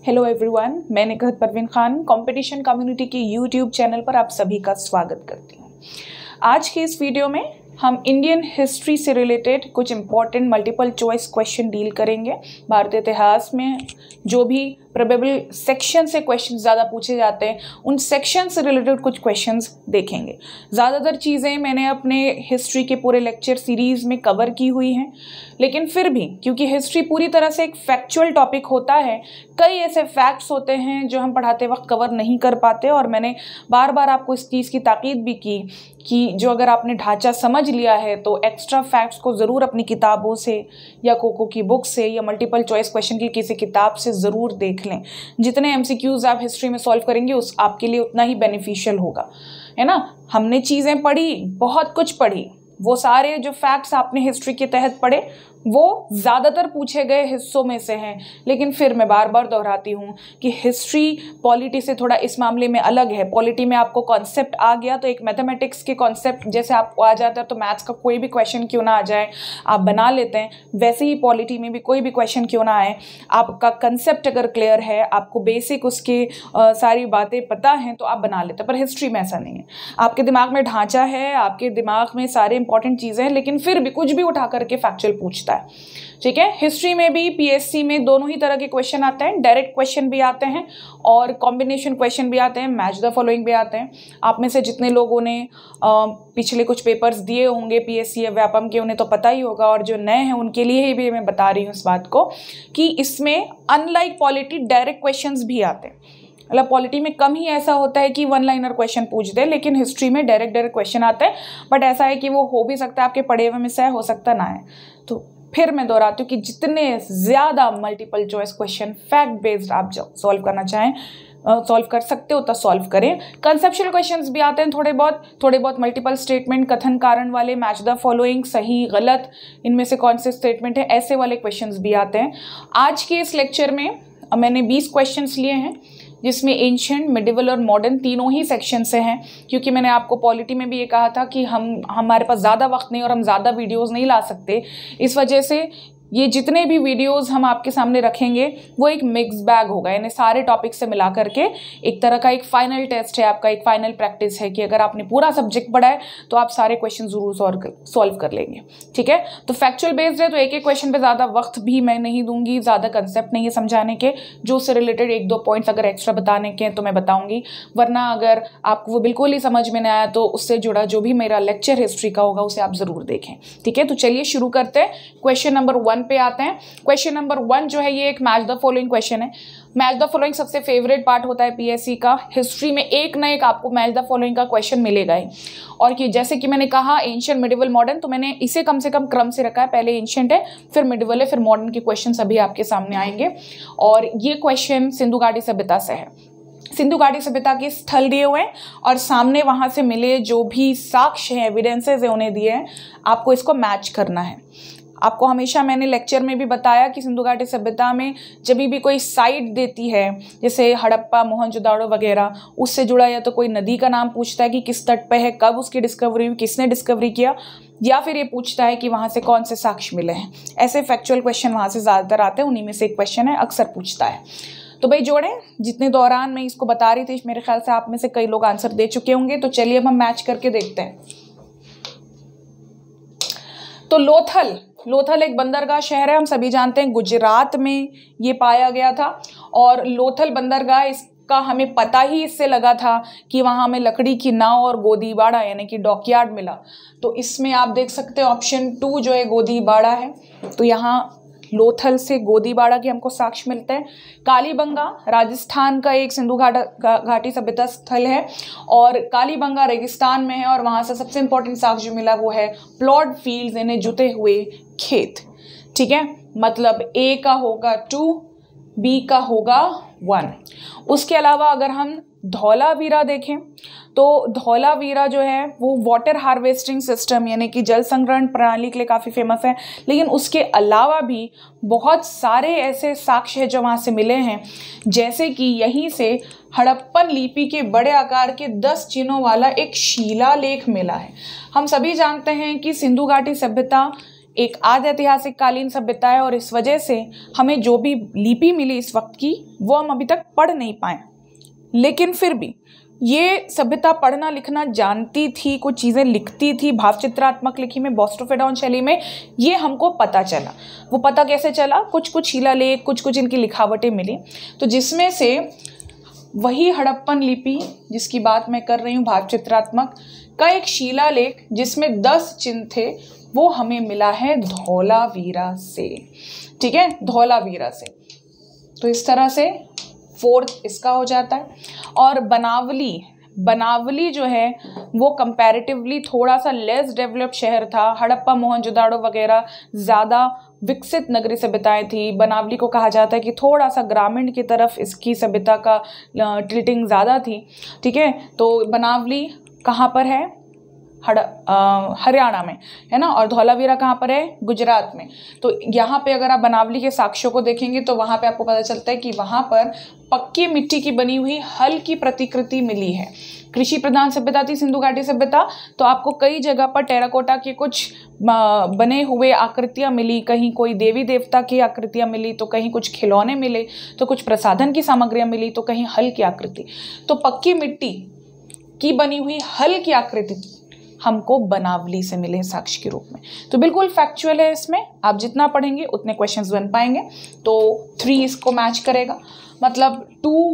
Hello everyone, मैं Nikhat Parveen Khan competition community के YouTube channel पर आप सभी का स्वागत करती हूँ। आज के इस वीडियो में हम इंडियन हिस्ट्री से रिलेटेड कुछ important multiple choice question deal करेंगे। भारतीय इतिहास में जो भी प्रोबेबल सेक्शन से क्वेश्चन ज़्यादा पूछे जाते हैं उन सेक्शन से रिलेटेड कुछ क्वेश्चंस देखेंगे। ज़्यादातर चीज़ें मैंने अपने हिस्ट्री के पूरे लेक्चर सीरीज़ में कवर की हुई हैं, लेकिन फिर भी क्योंकि हिस्ट्री पूरी तरह से एक फैक्चुअल टॉपिक होता है, कई ऐसे फैक्ट्स होते हैं जो हम पढ़ाते वक्त कवर नहीं कर पाते। और मैंने बार बार आपको इस चीज़ की ताकीद भी की कि जो अगर आपने ढांचा समझ लिया है तो एक्स्ट्रा फैक्ट्स को ज़रूर अपनी किताबों से या कोको की बुक से या मल्टीपल चॉइस क्वेश्चन की किसी किताब से ज़रूर देख लें। जितने एमसीक्यूज़ आप हिस्ट्री में सॉल्व करेंगे उस आपके लिए उतना ही बेनिफिशियल होगा, है ना। हमने चीज़ें पढ़ी, बहुत कुछ पढ़ी, वो सारे जो फैक्ट्स आपने हिस्ट्री के तहत पढ़े वो ज़्यादातर पूछे गए हिस्सों में से हैं। लेकिन फिर मैं बार बार दोहराती हूँ कि हिस्ट्री पॉलिटी से थोड़ा इस मामले में अलग है। पॉलिटी में आपको कॉन्सेप्ट आ गया तो एक मैथमेटिक्स के कॉन्सेप्ट जैसे आपको आ जाता है तो मैथ्स का कोई भी क्वेश्चन क्यों ना आ जाए आप बना लेते हैं, वैसे ही पॉलिटी में भी कोई भी क्वेश्चन क्यों ना आए, आपका कंसेप्ट अगर क्लियर है, आपको बेसिक उसके सारी बातें पता हैं तो आप बना लेते हैं। पर हिस्ट्री में ऐसा नहीं है। आपके दिमाग में ढांचा है, आपके दिमाग में सारे इंपॉर्टेंट चीज़ें हैं, लेकिन फिर भी कुछ भी उठा करके फैक्चुअल पूछता है। ठीक है, हिस्ट्री में भी पीएससी में दोनों ही तरह के क्वेश्चन आते हैं। डायरेक्ट क्वेश्चन भी आते हैं और कॉम्बिनेशन क्वेश्चन भी आते हैं, मैच द फॉलोइंग भी आते हैं। आप में से जितने लोगों ने पिछले कुछ पेपर्स दिए होंगे पीएससी या व्यापम के, उन्हें तो पता ही होगा, और जो नए हैं उनके लिए भी मैं बता रही हूँ इस बात को कि इसमें अनलाइक पॉलिटी डायरेक्ट क्वेश्चंस भी आते हैं। मतलब पॉलिटी में कम ही ऐसा होता है कि वन लाइनर क्वेश्चन पूछ दे, लेकिन हिस्ट्री में डायरेक्ट क्वेश्चन आते हैं। बट ऐसा है कि वो हो भी सकता है आपके पढ़े हुए में से, हो सकता ना है। तो फिर मैं दोहराती हूँ कि जितने ज़्यादा multiple choice question fact based आप सॉल्व करना चाहें, सॉल्व कर सकते हो तो सॉल्व करें। कंसेप्चुअल क्वेश्चंस भी आते हैं थोड़े बहुत मल्टीपल स्टेटमेंट, कथन कारण वाले, मैच द फॉलोइंग, सही गलत, इनमें से कौन से स्टेटमेंट है, ऐसे वाले क्वेश्चंस भी आते हैं। आज के इस लेक्चर में मैंने 20 क्वेश्चंस लिए हैं जिसमें एंशिएंट, मिडिवल और मॉडर्न तीनों ही सेक्शन से हैं। क्योंकि मैंने आपको पॉलिटी में भी ये कहा था कि हमारे पास ज़्यादा वक्त नहीं और हम ज़्यादा वीडियोस नहीं ला सकते, इस वजह से ये जितने भी वीडियोस हम आपके सामने रखेंगे वो एक मिक्स बैग होगा, यानी सारे टॉपिक से मिला करके एक तरह का एक फाइनल टेस्ट है आपका, एक फाइनल प्रैक्टिस है कि अगर आपने पूरा सब्जेक्ट पढ़ा है तो आप सारे क्वेश्चन जरूर सॉल्व कर लेंगे। ठीक है, तो फैक्चुअल बेस्ड है तो एक एक क्वेश्चन पे ज़्यादा वक्त भी मैं नहीं दूंगी, ज़्यादा कंसेप्ट नहीं है समझाने के। जो उससे रिलेटेड 1-2 पॉइंट्स अगर एक्स्ट्रा बताने के हैं तो मैं बताऊंगी, वरना अगर आपको वो बिल्कुल ही समझ में नहीं आया तो उससे जुड़ा जो भी मेरा लेक्चर हिस्ट्री का होगा उसे आप ज़रूर देखें। ठीक है, तो चलिए शुरू करते हैं। क्वेश्चन नंबर 1 पे आते हैं। क्वेश्चन नंबर 1 जो है ये एक मैच द फॉलोइंग क्वेश्चन है। मैच द फॉलोइंग सबसे फेवरेट पार्ट होता है पीएससी का। हिस्ट्री में एक ना एक आपको मैच द फॉलोइंग का क्वेश्चन मिलेगा ही। और कि जैसे कि मैंने कहा एंशिएंट, मिडिवल, मॉडर्न, तो मैंने इसे कम से कम क्रम से रखा है। पहले एंशिएंट है, फिर मिडिवल है, फिर मॉडर्न के क्वेश्चन सभी आपके सामने आएंगे। और ये क्वेश्चन सिंधु घाटी सभ्यता से है। सिंधु घाटी सभ्यता के स्थल दिए हुए हैं और सामने वहां से मिले जो भी साक्ष्य हैं, एविडेंसेस है, उन्हें दिए हैं। आपको इसको मैच करना है। आपको हमेशा मैंने लेक्चर में भी बताया कि सिंधु घाटी सभ्यता में जब भी कोई साइट देती है, जैसे हड़प्पा, मोहनजोदाड़ो वगैरह, उससे जुड़ा या तो कोई नदी का नाम पूछता है कि किस तट पे है, कब उसकी डिस्कवरी हुई, किसने डिस्कवरी किया, या फिर ये पूछता है कि वहाँ से कौन से साक्ष्य मिले हैं। ऐसे फैक्चुअल क्वेश्चन वहाँ से ज़्यादातर आते हैं, उन्हीं में से एक क्वेश्चन है, अक्सर पूछता है। तो भाई जोड़ें, जितने दौरान मैं इसको बता रही थी मेरे ख्याल से आप में से कई लोग आंसर दे चुके होंगे। तो चलिए अब हम मैच करके देखते हैं। तो लोथल एक बंदरगाह शहर है, हम सभी जानते हैं, गुजरात में ये पाया गया था। और लोथल बंदरगाह इसका हमें पता ही इससे लगा था कि वहाँ हमें लकड़ी की नाव और गोदीबाड़ा यानी कि डॉकयार्ड मिला। तो इसमें आप देख सकते हैं ऑप्शन 2 जो है गोदीबाड़ा है। तो यहाँ लोथल से गोदीबाड़ा के हमको साक्ष्य मिलते हैं। कालीबंगा राजस्थान का एक सिंधु घाटी सभ्यता स्थल है और कालीबंगा रेगिस्तान में है। और वहाँ से सबसे इंपॉर्टेंट साक्ष्य जो मिला वो है प्लॉट फील्ड्स, यानी जुते हुए खेत। ठीक है, मतलब ए का होगा 2, बी का होगा 1। उसके अलावा अगर हम धौलावीरा देखें तो धौलावीरा जो है वो वाटर हार्वेस्टिंग सिस्टम यानी कि जल संग्रहण प्रणाली के लिए काफ़ी फेमस है। लेकिन उसके अलावा भी बहुत सारे ऐसे साक्ष्य हैं जो वहाँ से मिले हैं, जैसे कि यहीं से हड़प्पन लिपि के बड़े आकार के 10 चिन्हों वाला एक शिलालेख मिला है। हम सभी जानते हैं कि सिंधु घाटी सभ्यता एक आदि ऐतिहासिक कालीन सभ्यता है और इस वजह से हमें जो भी लिपि मिली इस वक्त की वो हम अभी तक पढ़ नहीं पाए। लेकिन फिर भी ये सभ्यता पढ़ना लिखना जानती थी, कुछ चीज़ें लिखती थी, भावचित्रात्मक लिखी में, बोस्टोफेडॉन शैली में, ये हमको पता चला। वो पता कैसे चला? कुछ कुछ शिलालेख, कुछ कुछ इनकी लिखावटें मिली, तो जिसमें से वही हड़प्पन लिपि जिसकी बात मैं कर रही हूँ, भावचित्रात्मक का एक शिलालेख जिसमें 10 चिन्ह थे, वो हमें मिला है धौलावीरा से। ठीक है, धौलावीरा से। तो इस तरह से 4th इसका हो जाता है। और बनावली जो है वो कंपैरेटिवली थोड़ा सा लेस डेवलप्ड शहर था। हड़प्पा, मोहनजोदाड़ो वगैरह ज़्यादा विकसित नगरीय सभ्यताएं थी। बनावली को कहा जाता है कि थोड़ा सा ग्रामीण की तरफ इसकी सभ्यता का टिल्टिंग ज़्यादा थी। ठीक है, तो बनावली कहाँ पर है? हरियाणा में है ना, और धौलावीरा कहाँ पर है? गुजरात में। तो यहाँ पे अगर आप बनावली के साक्ष्यों को देखेंगे तो वहाँ पे आपको पता चलता है कि वहाँ पर पक्की मिट्टी की बनी हुई हल की प्रतिकृति मिली है। कृषि प्रधान सभ्यता थी सिंधु घाटी सभ्यता, तो आपको कई जगह पर टेराकोटा के कुछ बने हुए आकृतियाँ मिली, कहीं कोई देवी देवता की आकृतियाँ मिली, तो कहीं कुछ खिलौने मिले, तो कुछ प्रसाधन की सामग्रियाँ मिली, तो कहीं हल की आकृति। तो पक्की मिट्टी की बनी हुई हल की आकृति हमको बनावली से मिले साक्ष्य के रूप में। तो बिल्कुल फैक्चुअल है, इसमें आप जितना पढ़ेंगे उतने क्वेश्चंस बन पाएंगे। तो 3 इसको मैच करेगा, मतलब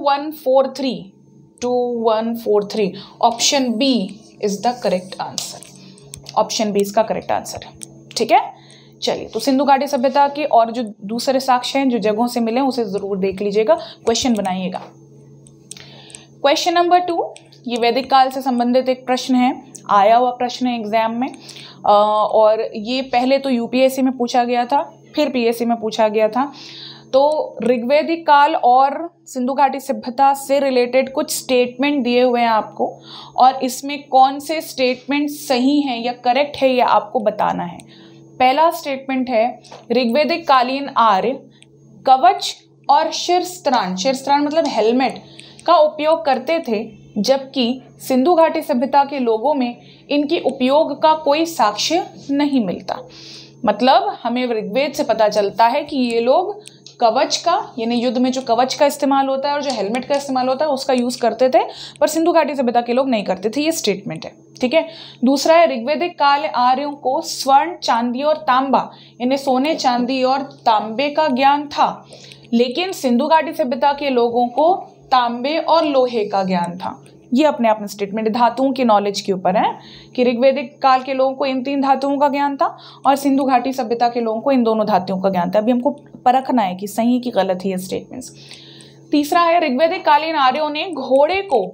2143 option B is the correct answer. Option B इसका करेक्ट आंसर है। ठीक है, चलिए, तो सिंधु घाटी सभ्यता के और जो दूसरे साक्ष्य हैं जो जगहों से मिले उसे जरूर देख लीजिएगा, क्वेश्चन बनाइएगा। क्वेश्चन नंबर 2, ये वैदिक काल से संबंधित एक प्रश्न है, आया हुआ प्रश्न है एग्जाम में, और ये पहले तो यूपीएससी में पूछा गया था, फिर पीएससी में पूछा गया था। तो ऋग्वैदिक काल और सिंधु घाटी सभ्यता से रिलेटेड कुछ स्टेटमेंट दिए हुए हैं आपको, और इसमें कौन से स्टेटमेंट सही हैं या करेक्ट है ये आपको बताना है। पहला स्टेटमेंट है, ऋग्वैदिक कालीन आर्य कवच और शिरस्त्राण मतलब हेलमेट का उपयोग करते थे, जबकि सिंधु घाटी सभ्यता के लोगों में इनकी उपयोग का कोई साक्ष्य नहीं मिलता। मतलब हमें ऋग्वेद से पता चलता है कि ये लोग कवच का, यानी युद्ध में जो कवच का इस्तेमाल होता है और जो हेलमेट का इस्तेमाल होता है उसका यूज करते थे, पर सिंधु घाटी सभ्यता के लोग नहीं करते थे। ये स्टेटमेंट है। ठीक है, दूसरा है, ऋग्वैदिक काल आर्यों को स्वर्ण, चांदी और तांबा, यानी सोने, चांदी और तांबे का ज्ञान था, लेकिन सिंधु घाटी सभ्यता के लोगों को तांबे और लोहे का ज्ञान था। ये अपने आप में स्टेटमेंट धातुओं की नॉलेज के ऊपर है कि ऋग्वैदिक काल के लोगों को इन 3 धातुओं का ज्ञान था और सिंधु घाटी सभ्यता के लोगों को इन दोनों धातुओं का ज्ञान था। अभी हमको परखना है कि सही कि गलत है ये स्टेटमेंट्स। तीसरा है, ऋग्वैदिक कालीन आर्यों ने घोड़े को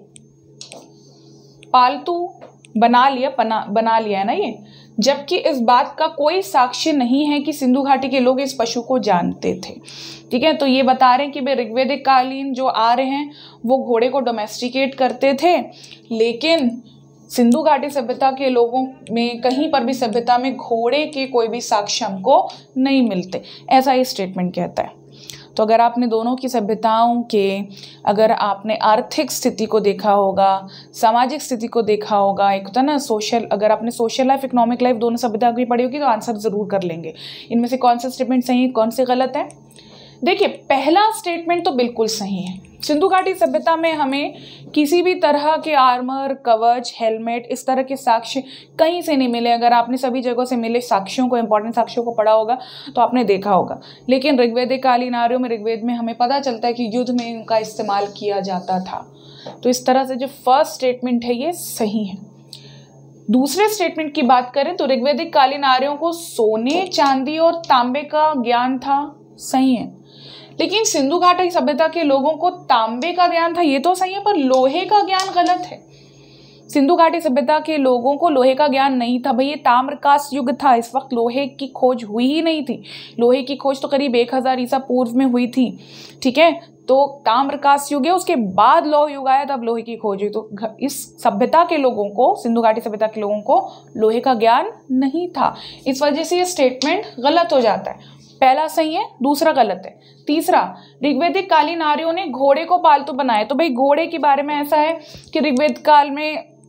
पालतू बना लिया है ना ये, जबकि इस बात का कोई साक्ष्य नहीं है कि सिंधु घाटी के लोग इस पशु को जानते थे। ठीक है, तो ये बता रहे हैं कि भाई ऋग्वैदिक कालीन जो आ रहे हैं वो घोड़े को डोमेस्टिकेट करते थे, लेकिन सिंधु घाटी सभ्यता के लोगों में कहीं पर भी सभ्यता में घोड़े के कोई भी साक्ष्य हमको नहीं मिलते, ऐसा ये स्टेटमेंट कहता है। तो अगर आपने दोनों की सभ्यताओं के, अगर आपने आर्थिक स्थिति को देखा होगा, सामाजिक स्थिति को देखा होगा, एक होता ना सोशल, अगर आपने सोशल लाइफ, इकोनॉमिक लाइफ दोनों सभ्यता की पढ़ी होगी तो आंसर जरूर कर लेंगे। इनमें से कौन सा स्टेटमेंट सही है, कौन से गलत है? देखिए, पहला स्टेटमेंट तो बिल्कुल सही है। सिंधु घाटी सभ्यता में हमें किसी भी तरह के आर्मर, कवच, हेलमेट, इस तरह के साक्ष्य कहीं से नहीं मिले। अगर आपने सभी जगहों से मिले साक्ष्यों को, इंपॉर्टेंट साक्ष्यों को पढ़ा होगा तो आपने देखा होगा। लेकिन ऋग्वैदिक कालीन आर्यों में, ऋग्वेद में हमें पता चलता है कि युद्ध में इनका इस्तेमाल किया जाता था। तो इस तरह से जो फर्स्ट स्टेटमेंट है ये सही है। दूसरे स्टेटमेंट की बात करें तो ऋग्वैदिक कालीन आर्यों को सोने, चांदी और तांबे का ज्ञान था, सही है। लेकिन सिंधु घाटी सभ्यता के लोगों को तांबे का ज्ञान था, ये तो सही है, पर लोहे का ज्ञान गलत है। सिंधु घाटी सभ्यता के लोगों को लोहे का ज्ञान नहीं था। भाई ये ताम्रकांस युग था, इस वक्त लोहे की खोज हुई ही नहीं थी। लोहे की खोज तो करीब 1000 ईसा पूर्व में हुई थी। ठीक है, तो ताम्रकांस युग है, उसके बाद लौह युग आया, तब लोहे की खोज हुई। तो इस सभ्यता के लोगों को, सिंधु घाटी सभ्यता के लोगों को लोहे का ज्ञान नहीं था। इस वजह से ये स्टेटमेंट गलत हो जाता है। पहला सही है, दूसरा गलत है। तीसरा, ऋग्वैदिक कालीन आर्यों ने घोड़े को पालतू बनाया। तो भाई घोड़े के बारे में ऐसा है कि ऋग्वेद काल में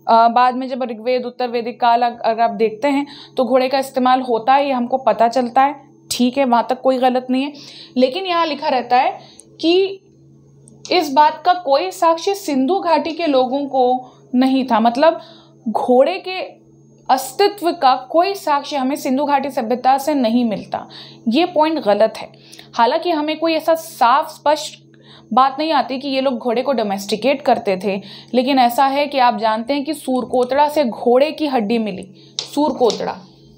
बाद में जब ऋग्वेद उत्तरवेदिक काल अगर आप देखते हैं तो घोड़े का इस्तेमाल होता है, ये हमको पता चलता है, ठीक है, वहाँ तक कोई गलत नहीं है। लेकिन यहाँ लिखा रहता है कि इस बात का कोई साक्ष्य सिंधु घाटी के लोगों को नहीं था, मतलब घोड़े के अस्तित्व का कोई साक्ष्य हमें सिंधु घाटी सभ्यता से नहीं मिलता। ये पॉइंट गलत है। हालांकि हमें कोई ऐसा साफ स्पष्ट बात नहीं आती कि ये लोग घोड़े को डोमेस्टिकेट करते थे, लेकिन ऐसा है कि आप जानते हैं कि सूरकोतड़ा से घोड़े की हड्डी मिली, सूरकोतड़ा,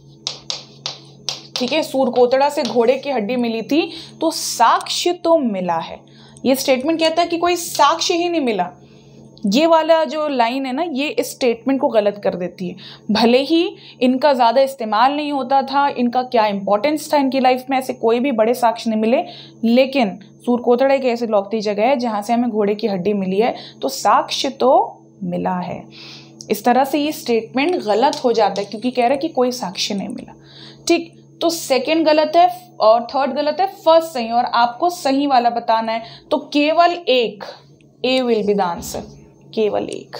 ठीक है, सूरकोतड़ा से घोड़े की हड्डी मिली थी, तो साक्ष्य तो मिला है। ये स्टेटमेंट कहता है कि कोई साक्ष्य ही नहीं मिला। ये वाला जो लाइन है ना, ये इस स्टेटमेंट को गलत कर देती है। भले ही इनका ज़्यादा इस्तेमाल नहीं होता था, इनका क्या इंपॉर्टेंस था इनकी लाइफ में, ऐसे कोई भी बड़े साक्ष्य नहीं मिले, लेकिन सूरकोतड़ा एक ऐसी लौकिक जगह है जहाँ से हमें घोड़े की हड्डी मिली है, तो साक्ष्य तो मिला है। इस तरह से ये स्टेटमेंट गलत हो जाता है क्योंकि कह रहा है कि कोई साक्ष्य नहीं मिला। ठीक, तो सेकंड गलत है और थर्ड गलत है, फर्स्ट सही, और आपको सही वाला बताना है। तो केवल एक, A will be the answer, केवल एक।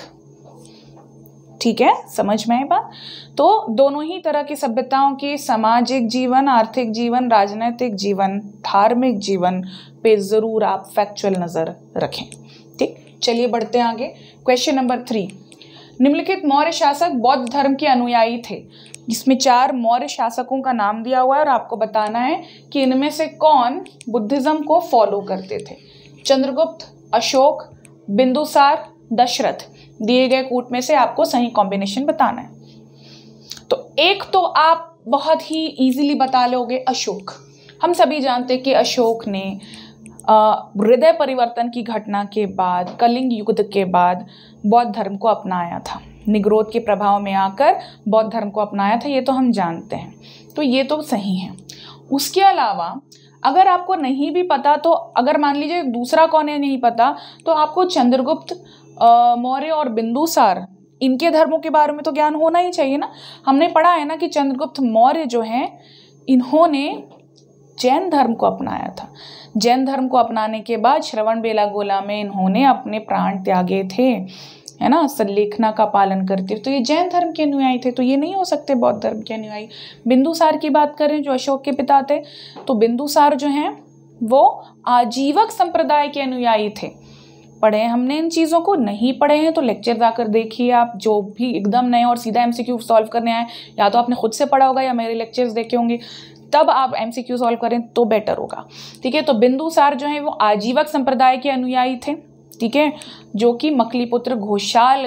ठीक है, समझ में आई बात। तो दोनों ही तरह की सभ्यताओं के सामाजिक जीवन, आर्थिक जीवन, राजनीतिक जीवन, धार्मिक जीवन पे जरूर आप फैक्चुअल नजर रखें। ठीक, चलिए बढ़ते हैं आगे। क्वेश्चन नंबर 3, निम्नलिखित मौर्य शासक बौद्ध धर्म के अनुयायी थे। इसमें 4 मौर्य शासकों का नाम दिया हुआ है और आपको बताना है कि इनमें से कौन बुद्धिज्म को फॉलो करते थे। चंद्रगुप्त, अशोक, बिंदुसार, दशरथ। दिए गए कूट में से आपको सही कॉम्बिनेशन बताना है। तो एक तो आप बहुत ही इजीली बता लोगे, अशोक। हम सभी जानते हैं कि अशोक ने हृदय परिवर्तन की घटना के बाद, कलिंग युद्ध के बाद बौद्ध धर्म को अपनाया था, निग्रोध के प्रभाव में आकर बौद्ध धर्म को अपनाया था, ये तो हम जानते हैं, तो ये तो सही है। उसके अलावा अगर आपको नहीं भी पता, तो अगर मान लीजिए दूसरा कौन है नहीं पता, तो आपको चंद्रगुप्त मौर्य और बिंदुसार, इनके धर्मों के बारे में तो ज्ञान होना ही चाहिए ना। हमने पढ़ा है ना कि चंद्रगुप्त मौर्य जो हैं, इन्होंने जैन धर्म को अपनाया था। जैन धर्म को अपनाने के बाद श्रवणबेलागोला में इन्होंने अपने प्राण त्यागे थे, है ना, सल्लेखना का पालन करते, तो ये जैन धर्म के अनुयायी थे, तो ये नहीं हो सकते बौद्ध धर्म के अनुयायी। बिंदुसार की बात करें जो अशोक के पिता थे, तो बिंदुसार जो हैं वो आजीवक संप्रदाय के अनुयायी थे। पढ़े हैं हमने इन चीज़ों को, नहीं पढ़े हैं तो लेक्चर जाकर देखिए आप, जो भी एकदम नए और सीधा एमसीक्यू सॉल्व करने आए, या तो आपने खुद से पढ़ा होगा या मेरे लेक्चर्स देखे होंगे, तब आप एमसीक्यू सॉल्व करें तो बेटर होगा। ठीक है, तो बिंदुसार जो है वो आजीवक संप्रदाय के अनुयायी थे, ठीक है, जो कि मकलीपुत्र घोषाल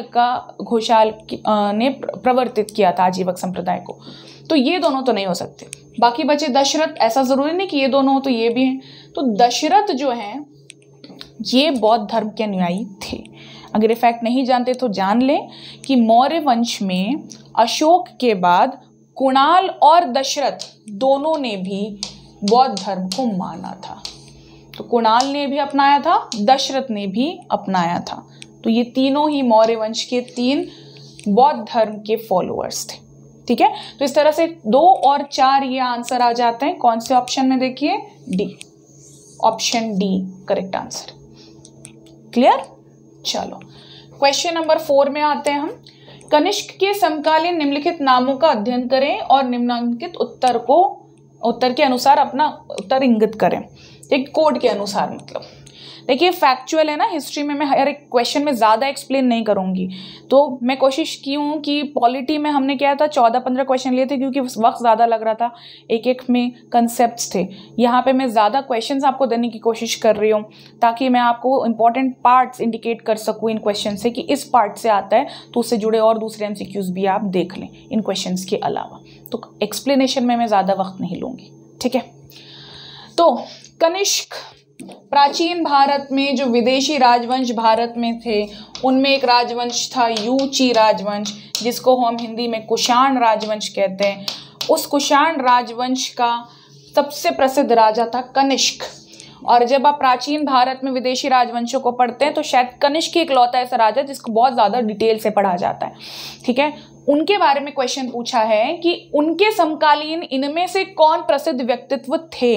ने प्रवर्तित किया था आजीवक संप्रदाय को। तो ये दोनों तो नहीं हो सकते। बाकी बचे दशरथ, ऐसा जरूरी नहीं कि ये दोनों हो तो ये भी हैं। तो दशरथ जो हैं ये बौद्ध धर्म के अनुयायी थे। अगर ये फैक्ट नहीं जानते तो जान लें कि मौर्य वंश में अशोक के बाद कुणाल और दशरथ दोनों ने भी बौद्ध धर्म को माना था। तो कुणाल ने भी अपनाया था, दशरथ ने भी अपनाया था। तो ये तीनों ही मौर्य वंश के 3 बौद्ध धर्म के फॉलोअर्स थे। ठीक है, तो इस तरह से 2 और 4 ये आंसर आ जाते हैं। कौन से ऑप्शन में देखिए, D, option D correct answer. Clear. चलो क्वेश्चन नंबर 4 में आते हैं हम। कनिष्क के समकालीन निम्नलिखित नामों का अध्ययन करें और निम्नलिखित उत्तर के अनुसार अपना उत्तर इंगित करें। एक कोड के अनुसार, मतलब देखिए फैक्चुअल है ना, हिस्ट्री में मैं हर एक क्वेश्चन में ज़्यादा एक्सप्लेन नहीं करूँगी। तो मैं कोशिश की हूँ कि पॉलिटी में हमने क्या था 14-15 क्वेश्चन लिए थे, क्योंकि वक्त ज़्यादा लग रहा था, एक में कंसेप्ट्स थे। यहाँ पे मैं ज़्यादा क्वेश्चंस आपको देने की कोशिश कर रही हूँ ताकि मैं आपको इंपॉर्टेंट पार्ट्स इंडिकेट कर सकूँ इन क्वेश्चन से कि इस पार्ट से आता है, तो उससे जुड़े और दूसरे MCQs भी आप देख लें इन क्वेश्चन के अलावा। तो एक्सप्लेनेशन में मैं ज़्यादा वक्त नहीं लूँगी, ठीक है। तो कनिष्क प्राचीन भारत में जो विदेशी राजवंश भारत में थे उनमें एक राजवंश था यूची राजवंश, जिसको हम हिंदी में कुषाण राजवंश कहते हैं। उस कुषाण राजवंश का सबसे प्रसिद्ध राजा था कनिष्क। और जब आप प्राचीन भारत में विदेशी राजवंशों को पढ़ते हैं तो शायद कनिष्क ही इकलौता ऐसा राजा जिसको बहुत ज़्यादा डिटेल से पढ़ा जाता है, ठीक है। उनके बारे में क्वेश्चन पूछा है कि उनके समकालीन इनमें से कौन प्रसिद्ध व्यक्तित्व थे।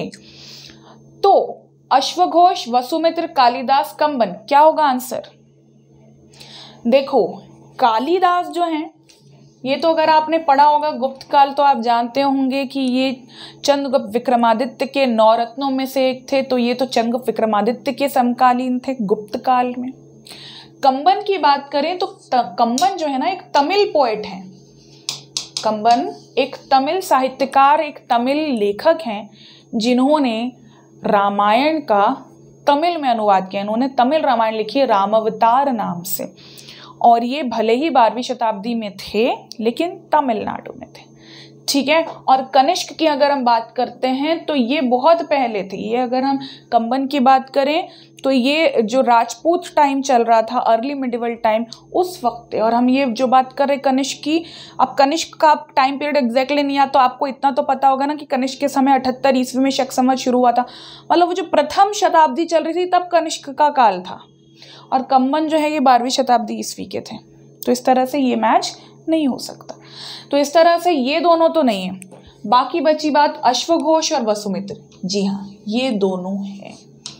तो अश्वघोष, वसुमित्र, कालिदास, कंबन, क्या होगा आंसर। देखो कालिदास जो हैं, ये तो अगर आपने पढ़ा होगा गुप्त काल तो आप जानते होंगे कि ये चंद्रगुप्त विक्रमादित्य के 9 रत्नों में से एक थे, तो ये तो चंद्रगुप्त विक्रमादित्य के समकालीन थे गुप्त काल में। कंबन की बात करें तो कंबन जो है ना एक तमिल पोएट है। कंबन एक तमिल साहित्यकार, एक तमिल लेखक हैं जिन्होंने रामायण का तमिल में अनुवाद किया। इन्होंने तमिल रामायण लिखी है रामावतार नाम से, और ये भले ही 12वीं शताब्दी में थे लेकिन तमिलनाडु में थे, ठीक है। और कनिष्क की अगर हम बात करते हैं तो ये बहुत पहले थे। ये अगर हम कंबन की बात करें तो ये जो राजपूत टाइम चल रहा था, अर्ली मिडिवल टाइम, उस वक्त थे। और हम ये जो बात कर रहे कनिष्क की, अब कनिष्क का टाइम पीरियड एग्जैक्टली नहीं आता, तो आपको इतना तो पता होगा ना कि कनिष्क के समय 78 ईस्वी में शक संवत शुरू हुआ था, मतलब वो जो प्रथम शताब्दी चल रही थी तब कनिष्क का काल था। और कंबन जो है ये 12वीं शताब्दी ईस्वी के थे, तो इस तरह से ये मैच नहीं हो सकता। तो इस तरह से ये दोनों तो नहीं है। बाकी बची बात अश्वघोष और वसुमित्र। जी हाँ, ये दोनों हैं।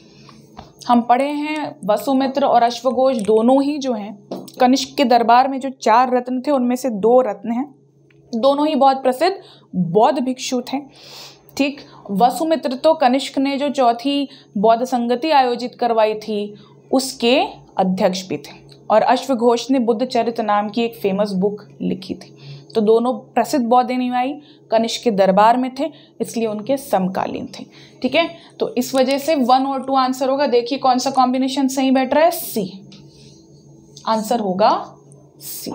हम पढ़े हैं वसुमित्र और अश्वघोष दोनों ही जो हैं कनिष्क के दरबार में जो 4 रत्न थे उनमें से 2 रत्न हैं। दोनों ही बहुत प्रसिद्ध बौद्ध भिक्षु थे, ठीक। वसुमित्र तो कनिष्क ने जो 4थी बौद्ध संगति आयोजित करवाई थी उसके अध्यक्ष भी थे, और अश्वघोष ने बुद्ध चरित्र नाम की एक फेमस बुक लिखी थी। तो दोनों प्रसिद्ध बौद्ध अनुयायी कनिष्क के दरबार में थे, इसलिए उनके समकालीन थे, ठीक है। तो इस वजह से 1 और 2 आंसर होगा। देखिए कौन सा कॉम्बिनेशन सही बैठ रहा है, सी। आंसर होगा सी।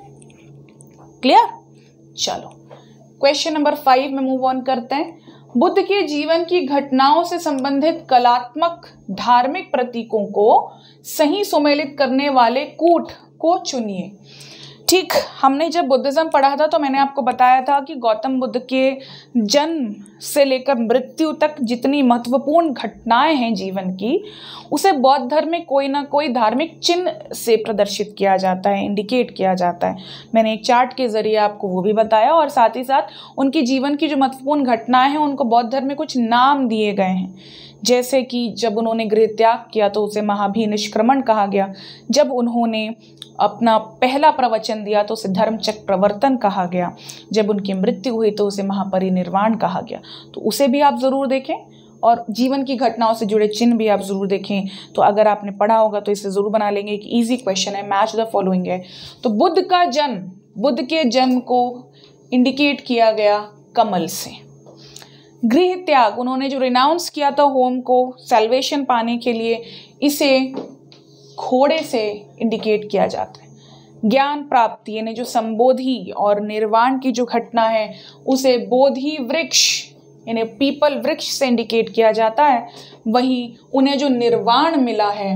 क्लियर? चलो क्वेश्चन नंबर 5 में मूव ऑन करते हैं। बुद्ध के जीवन की घटनाओं से संबंधित कलात्मक धार्मिक प्रतीकों को सही सुमेलित करने वाले कूट को चुनिए। ठीक, हमने जब बुद्धिज्म पढ़ा था तो मैंने आपको बताया था कि गौतम बुद्ध के जन्म से लेकर मृत्यु तक जितनी महत्वपूर्ण घटनाएं हैं जीवन की, उसे बौद्ध धर्म में कोई ना कोई धार्मिक चिन्ह से प्रदर्शित किया जाता है, इंडिकेट किया जाता है। मैंने एक चार्ट के जरिए आपको वो भी बताया, और साथ ही साथ उनकी जीवन की जो महत्वपूर्ण घटनाएं हैं उनको बौद्ध धर्म में कुछ नाम दिए गए हैं। जैसे कि जब उन्होंने गृह त्याग किया तो उसे महाभिनिष्क्रमण कहा गया, जब उन्होंने अपना पहला प्रवचन दिया तो उसे धर्मचक्र प्रवर्तन कहा गया, जब उनकी मृत्यु हुई तो उसे महापरिनिर्वाण कहा गया। तो उसे भी आप ज़रूर देखें, और जीवन की घटनाओं से जुड़े चिन्ह भी आप ज़रूर देखें। तो अगर आपने पढ़ा होगा तो इसे ज़रूर बना लेंगे। एक ईजी क्वेश्चन है, मैच द फॉलोइंग है। तो बुद्ध का जन्म, बुद्ध के जन्म को इंडिकेट किया गया कमल से। गृह त्याग, उन्होंने जो रिनाउंस किया था होम को सैल्वेशन पाने के लिए, इसे घोड़े से इंडिकेट किया जाता है। ज्ञान प्राप्ति यानी जो संबोधि और निर्वाण की जो घटना है उसे बोधि वृक्ष यानी पीपल वृक्ष से इंडिकेट किया जाता है। वहीं उन्हें जो निर्वाण मिला है,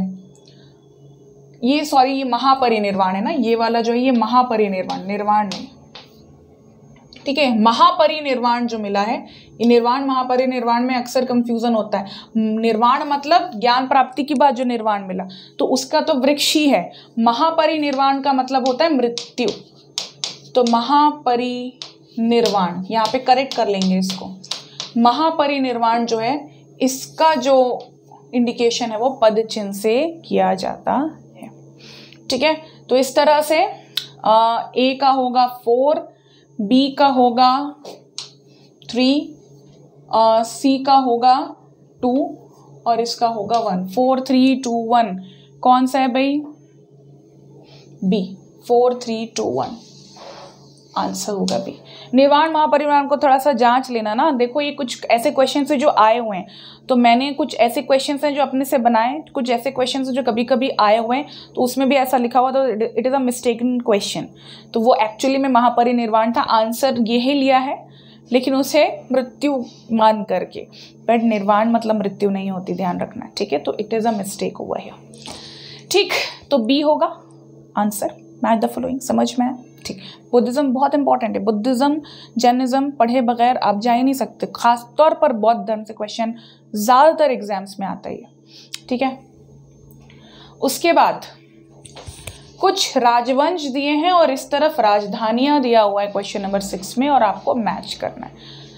ये महापरिनिर्वाण है ना, ये वाला जो है ये महापरिनिर्वाण, निर्वाण नहीं, ठीक है। महापरिनिर्वाण जो मिला है, ये निर्वाण महापरिनिर्वाण में अक्सर कंफ्यूजन होता है। निर्वाण मतलब ज्ञान प्राप्ति के बाद जो निर्वाण मिला, तो उसका तो वृक्ष ही है। महापरिनिर्वाण का मतलब होता है मृत्यु। तो महापरिनिर्वाण, यहाँ पे करेक्ट कर लेंगे इसको। महापरिनिर्वाण जो है इसका जो इंडिकेशन है वो पद चिन्ह से किया जाता है, ठीक है। तो इस तरह से ए का होगा 4, बी का होगा 3, सी का होगा 2 और इसका होगा 1। 4 3 2 1 कौन सा है भाई? बी। 4 3 2 1 आंसर होगा बी। निर्वाण महापरिनिर्वाण को थोड़ा सा जांच लेना ना। देखो ये कुछ ऐसे क्वेश्चन है जो आए हुए हैं, तो मैंने कुछ ऐसे क्वेश्चन हैं जो अपने से बनाए, कुछ ऐसे क्वेश्चन जो कभी कभी आए हुए हैं तो उसमें भी ऐसा लिखा हुआ, तो it is a mistaken question. तो वो एक्चुअली में महापरिनिर्वाण था, आंसर ये ही लिया है लेकिन उसे मृत्यु मान करके, बट निर्वाण मतलब मृत्यु नहीं होती, ध्यान रखना, ठीक है। तो इट इज़ अ मिस्टेक हुआ है, ठीक। तो बी होगा आंसर। मैच द फॉलोइंग, समझ में आया? ठीक। बुद्धिज्म बहुत इंपॉर्टेंट है। बुद्धिज्म जैनिज्म पढ़े बगैर आप जा ही नहीं सकते, खासतौर पर बौद्ध धर्म से क्वेश्चन ज़्यादातर एग्जाम्स में आता ही है, ठीक है। उसके बाद कुछ राजवंश दिए हैं और इस तरफ राजधानियां दिया हुआ है क्वेश्चन नंबर 6 में, और आपको मैच करना है।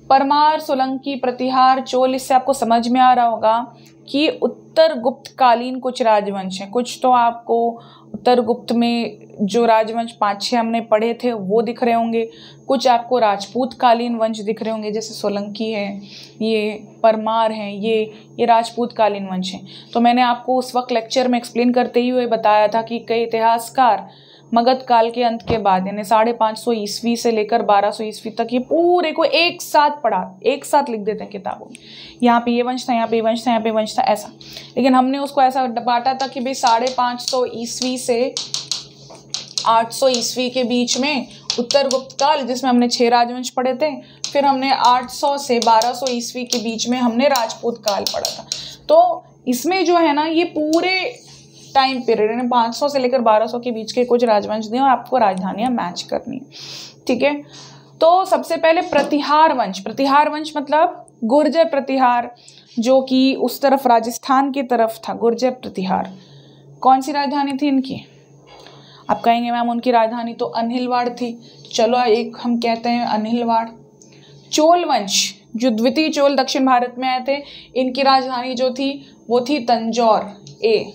परमार, सोलंकी, प्रतिहार, चोल, इससे आपको समझ में आ रहा होगा कि उत्तर गुप्तकालीन कुछ राजवंश हैं। कुछ तो आपको उत्तर गुप्त में जो राजवंश 5-6 हमने पढ़े थे वो दिख रहे होंगे, कुछ आपको राजपूत कालीन वंश दिख रहे होंगे, जैसे सोलंकी है, ये परमार हैं, ये राजपूत कालीन वंश हैं। तो मैंने आपको उस वक्त लेक्चर में एक्सप्लेन करते ही हुए बताया था कि कई इतिहासकार मगध काल के अंत के बाद यानी 550 ईस्वी से लेकर 1200 ईस्वी तक ये पूरे को एक साथ पढ़ा, एक साथ लिख देते हैं किताबों में। यहाँ पे ये वंश था, यहाँ पे ये वंश था, यहाँ पे वंश था, ऐसा। लेकिन हमने उसको ऐसा बांटा था कि भाई 550 ईस्वी से 800 ईस्वी के बीच में उत्तर गुप्त काल, जिसमें हमने 6 राजवंश पढ़े थे। फिर हमने 800 से 1200 ईस्वी के बीच में हमने राजपूत काल पढ़ा था। तो इसमें जो है ना, ये पूरे टाइम पीरियड यानी 500 से लेकर 1200 के बीच के कुछ राजवंश दिए और आपको राजधानियां मैच करनी है, ठीक है। तो सबसे पहले प्रतिहार वंश। प्रतिहार वंश मतलब गुर्जर प्रतिहार, जो कि उस तरफ राजस्थान की तरफ था। गुर्जर प्रतिहार कौन सी राजधानी थी इनकी? आप कहेंगे मैम उनकी राजधानी तो अनहिलवाड़ थी। चलो एक हम कहते हैं अनहिलवाड़। चोल वंश, जो द्वितीय चोल दक्षिण भारत में आए थे, इनकी राजधानी जो थी वो थी तंजौर, ए,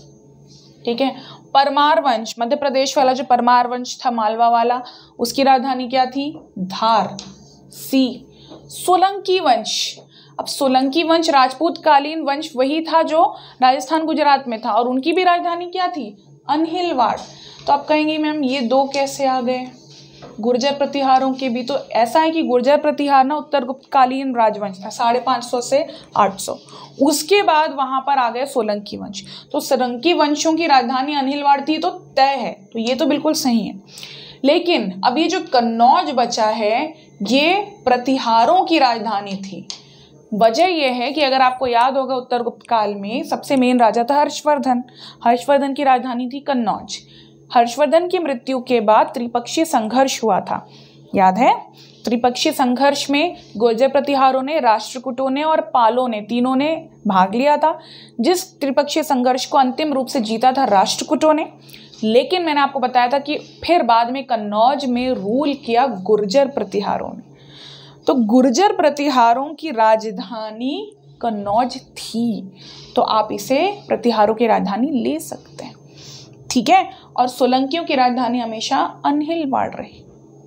ठीक है। परमार वंश, मध्य प्रदेश वाला जो परमार वंश था मालवा वाला, उसकी राजधानी क्या थी? धार, सी। सोलंकी वंश, अब सोलंकी वंश राजपूत कालीन वंश वही था जो राजस्थान गुजरात में था और उनकी भी राजधानी क्या थी? अनहिलवाड़। तो आप कहेंगे मैम ये दो कैसे आ गए? गुर्जर प्रतिहारों के भी तो ऐसा है कि गुर्जर प्रतिहार ना उत्तर गुप्तकालीन राजवंश था 550 से 800। उसके बाद वहां पर आ गए सोलंकी वंश। तो सोलंकी वंशों की राजधानी अनहिलवाड़ थी तो तय है, तो ये तो बिल्कुल सही है। लेकिन अब ये जो कन्नौज बचा है ये प्रतिहारों की राजधानी थी। वजह यह है कि अगर आपको याद होगा उत्तर गुप्त काल में सबसे मेन राजा था हर्षवर्धन। हर्षवर्धन की राजधानी थी कन्नौज। हर्षवर्धन की मृत्यु के बाद त्रिपक्षीय संघर्ष हुआ था, याद है? त्रिपक्षीय संघर्ष में गुर्जर प्रतिहारों ने, राष्ट्रकूटों ने और पालों ने, तीनों ने भाग लिया था। जिस त्रिपक्षीय संघर्ष को अंतिम रूप से जीता था राष्ट्रकूटों ने। लेकिन मैंने आपको बताया था कि फिर बाद में कन्नौज में रूल किया गुर्जर प्रतिहारों ने। तो गुर्जर प्रतिहारों की राजधानी कन्नौज थी, तो आप इसे प्रतिहारों की राजधानी ले सकते हैं, ठीक है। और सोलंकियों की राजधानी हमेशा अनहिलवाड़ रही,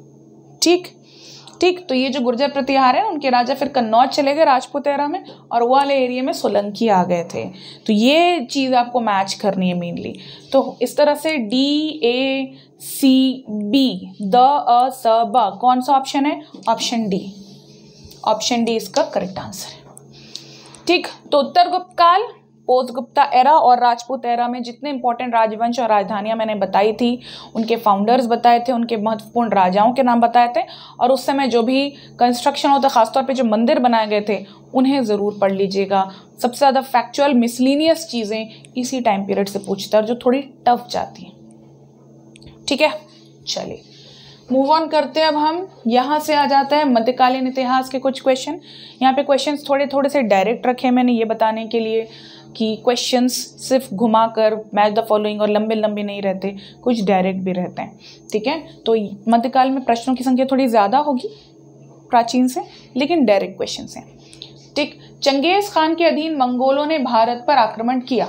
ठीक ठीक। तो ये जो गुर्जर प्रतिहार है उनके राजा फिर कन्नौज चले गए राजपूत एरा में और वो वाले एरिया में सोलंकी आ गए थे। तो ये चीज़ आपको मैच करनी है मेनली। तो इस तरह से D, A, C, B, द, अ, स, ब, कौन सा ऑप्शन है? Option D. ऑप्शन डी इसका करेक्ट आंसर है, ठीक। तो उत्तर गुप्त काल, पोस्ट गुप्ता एरा और राजपूत एरा में जितने इंपॉर्टेंट राजवंश और राजधानियां मैंने बताई थी, उनके फाउंडर्स बताए थे, उनके महत्वपूर्ण राजाओं के नाम बताए थे और उस समय जो भी कंस्ट्रक्शन होता, खासतौर पे जो मंदिर बनाए गए थे, उन्हें ज़रूर पढ़ लीजिएगा। सबसे ज़्यादा फैक्चुअल मिसलिनियस चीज़ें इसी टाइम पीरियड से पूछता है जो थोड़ी टफ जाती हैं, ठीक है। चलिए मूव ऑन करते हैं। अब हम यहाँ से आ जाते हैं मध्यकालीन इतिहास के कुछ क्वेश्चन। यहाँ पे क्वेश्चंस थोड़े थोड़े से डायरेक्ट रखे हैं मैंने ये बताने के लिए कि क्वेश्चंस सिर्फ घुमाकर मैच द फॉलोइंग और लंबे लंबे नहीं रहते, कुछ डायरेक्ट भी रहते हैं, ठीक है। तो मध्यकाल में प्रश्नों की संख्या थोड़ी ज़्यादा होगी प्राचीन से, लेकिन डायरेक्ट क्वेश्चन हैं, ठीक। चंगेज खान के अधीन मंगोलों ने भारत पर आक्रमण किया।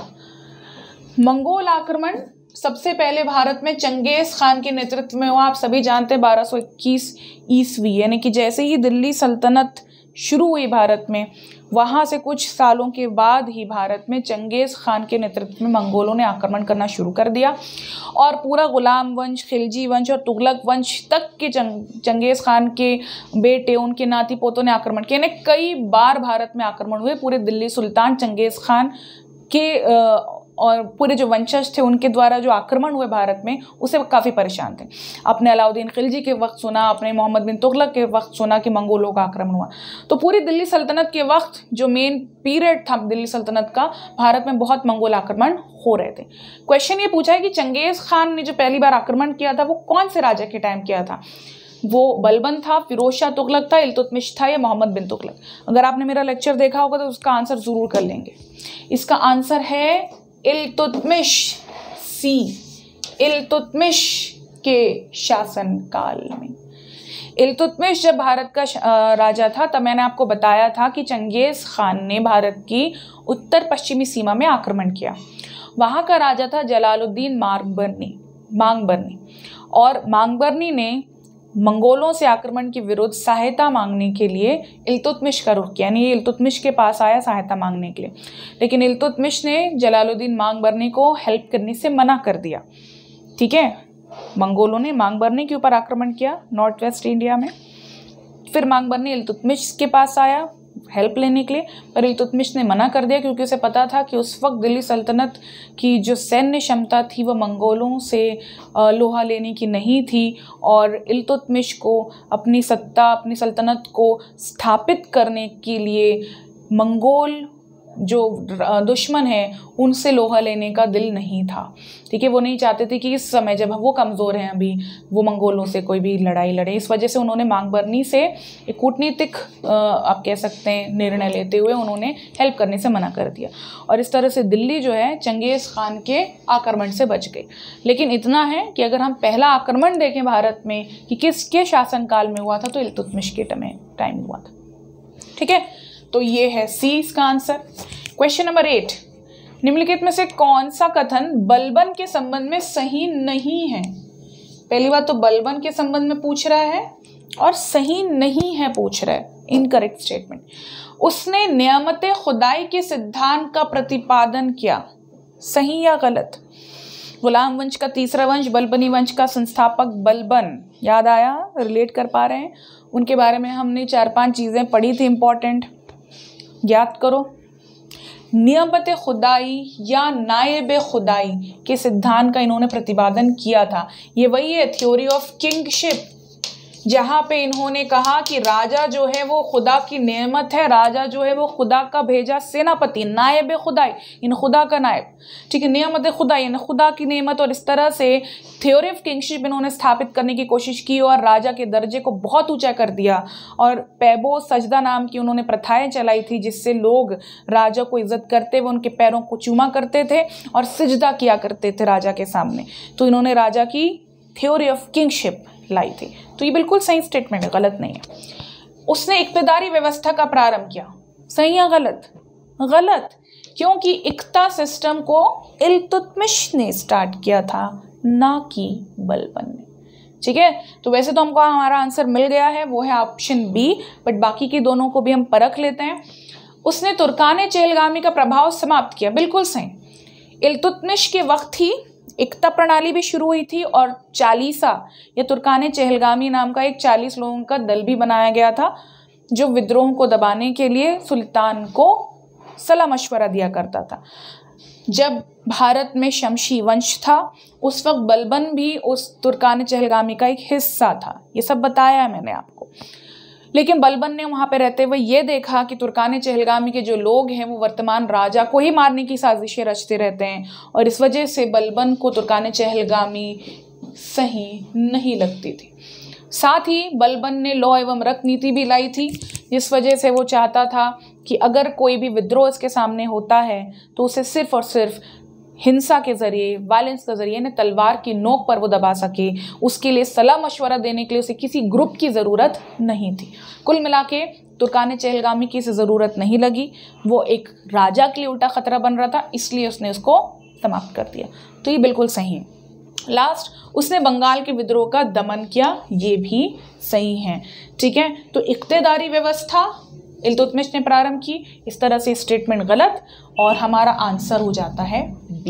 मंगोल आक्रमण सबसे पहले भारत में चंगेज खान के नेतृत्व में हुआ। आप सभी जानते हैं 1221 ईस्वी, यानी कि जैसे ही दिल्ली सल्तनत शुरू हुई भारत में, वहाँ से कुछ सालों के बाद ही भारत में चंगेज खान के नेतृत्व में मंगोलों ने आक्रमण करना शुरू कर दिया और पूरा गुलाम वंश, खिलजी वंश और तुगलक वंश तक के चंगेज खान के बेटे, उनके नाती पोतों ने आक्रमण किए। यानी कई बार भारत में आक्रमण हुए। पूरे दिल्ली सुल्तान चंगेज खान के और पूरे जो वंशज थे उनके द्वारा जो आक्रमण हुए भारत में, उससे काफ़ी परेशान थे। आपने अलाउद्दीन खिलजी के वक्त सुना, आपने मोहम्मद बिन तुगलक के वक्त सुना कि मंगोलों का आक्रमण हुआ। तो पूरी दिल्ली सल्तनत के वक्त जो मेन पीरियड था दिल्ली सल्तनत का, भारत में बहुत मंगोल आक्रमण हो रहे थे। क्वेश्चन ये पूछा है कि चंगेज खान ने जो पहली बार आक्रमण किया था वो कौन से राजा के टाइम किया था? वो बलबन था, फिरोज शाह तुगलक था, इल्तुतमिश था या मोहम्मद बिन तुगलक? अगर आपने मेरा लेक्चर देखा होगा तो उसका आंसर ज़रूर कर लेंगे। इसका आंसर है इल्तुतमिश, सी। इल्तुतमिश के शासन काल में। इल्तुतमिश जब भारत का राजा था तब मैंने आपको बताया था कि चंगेज़ खान ने भारत की उत्तर पश्चिमी सीमा में आक्रमण किया। वहाँ का राजा था जलालुद्दीन मांगबरनी और मांगबरनी ने मंगोलों से आक्रमण के विरुद्ध सहायता मांगने के लिए इल्तुतमिश का रुख किया, यानी ये इल्तुतमिश के पास आया सहायता मांगने के लिए, लेकिन इल्तुतमिश ने जलालुद्दीन मांगबरनी को हेल्प करने से मना कर दिया। ठीक है, मंगोलों ने मांगबरनी के ऊपर आक्रमण किया नॉर्थ वेस्ट इंडिया में। फिर मांगबरनी इल्तुतमिश के पास आया हेल्प लेने के लिए, पर इल्तुतमिश ने मना कर दिया क्योंकि उसे पता था कि उस वक्त दिल्ली सल्तनत की जो सैन्य क्षमता थी वह मंगोलों से लोहा लेने की नहीं थी और इल्तुतमिश को अपनी सल्तनत को स्थापित करने के लिए मंगोल जो दुश्मन है उनसे लोहा लेने का दिल नहीं था। ठीक है, वो नहीं चाहते थे कि इस समय जब वो कमज़ोर हैं अभी वो मंगोलों से कोई भी लड़ाई लड़े। इस वजह से उन्होंने मांगबरनी से एक कूटनीतिक आप कह सकते हैं निर्णय लेते हुए उन्होंने हेल्प करने से मना कर दिया और इस तरह से दिल्ली जो है चंगेज़ खान के आक्रमण से बच गई। लेकिन इतना है कि अगर हम पहला आक्रमण देखें भारत में कि किसके शासनकाल में हुआ था तो इल्तुतमिश के टाइम हुआ था। ठीक है, तो ये है सी इसका आंसर। क्वेश्चन नंबर 8, निम्नलिखित में से कौन सा कथन बलबन के संबंध में सही नहीं है? पहली बात तो बलबन के संबंध में पूछ रहा है और सही नहीं है पूछ रहा है, इनकरेक्ट स्टेटमेंट। उसने नियामत खुदाई के सिद्धांत का प्रतिपादन किया, सही या गलत? गुलाम वंश का तीसरा वंश, बलबनी वंश का संस्थापक बलबन, याद आया, रिलेट कर पा रहे हैं? उनके बारे में हमने 4-5 चीज़ें पढ़ी थी इंपॉर्टेंट, याद करो। नियामत खुदाई या नायब खुदाई के सिद्धांत का इन्होंने प्रतिपादन किया था। ये वही है थ्योरी ऑफ किंगशिप, जहाँ पे इन्होंने कहा कि राजा जो है वो खुदा की नेमत है, राजा जो है वो खुदा का भेजा सेनापति, नायब खुदाई, इन खुदा का नायब। ठीक है, नियामत खुदाई यानी खुदा की नेमत, और इस तरह से थ्योरी ऑफ किंगशिप इन्होंने स्थापित करने की कोशिश की और राजा के दर्जे को बहुत ऊंचा कर दिया। और पैबो सजदा नाम की उन्होंने प्रथाएं चलाई थी जिससे लोग राजा को इज्जत करते हुए उनके पैरों को चूमा करते थे और सिजदा किया करते थे राजा के सामने। तो इन्होंने राजा की थ्योरी ऑफ किंगशिप लाई थी। तो ये बिल्कुल सही स्टेटमेंट है, गलत नहीं है। उसने इक्तदारी व्यवस्था का प्रारंभ किया, सही या गलत? गलत, क्योंकि इक्ता सिस्टम को इल्तुतमिश ने स्टार्ट किया था, ना कि बलबन ने। ठीक है, तो वैसे तो हमको हमारा आंसर मिल गया है, वो है ऑप्शन बी, बट बाकी की दोनों को भी हम परख लेते हैं। उसने तुर्कान चहलगामी का प्रभाव समाप्त किया, बिल्कुल सही। इल्तुतमिश के वक्त ही एकता प्रणाली भी शुरू हुई थी और चालीसा या तुर्कान चहलगामी नाम का एक 40 लोगों का दल भी बनाया गया था जो विद्रोह को दबाने के लिए सुल्तान को सलाह मशवरा दिया करता था। जब भारत में शमशी वंश था उस वक्त बलबन भी उस तुर्कान चहलगामी का एक हिस्सा था, ये सब बताया है मैंने आपको। लेकिन बलबन ने वहाँ पे रहते हुए ये देखा कि तुर्कान चहलगामी के जो लोग हैं वो वर्तमान राजा को ही मारने की साजिशें रचते रहते हैं और इस वजह से बलबन को तुर्कान चहलगामी सही नहीं लगती थी। साथ ही बलबन ने लौ एवं रक्त नीति भी लाई थी, जिस वजह से वो चाहता था कि अगर कोई भी विद्रोह इसके सामने होता है तो उसे सिर्फ और सिर्फ हिंसा के जरिए, वायलेंस के जरिए ने तलवार की नोक पर वो दबा सके। उसके लिए सलाह मशवरा देने के लिए उसे किसी ग्रुप की ज़रूरत नहीं थी। कुल मिला के तुर्कान चहलगामी की इसे ज़रूरत नहीं लगी, वो एक राजा के लिए उल्टा खतरा बन रहा था, इसलिए उसने उसको समाप्त कर दिया। तो ये बिल्कुल सही है। लास्ट, उसने बंगाल के विद्रोह का दमन किया, ये भी सही है। ठीक है, तो इख्तियारी व्यवस्था इल्तुतमिश ने प्रारंभ की, इस तरह से स्टेटमेंट गलत और हमारा आंसर हो जाता है बी।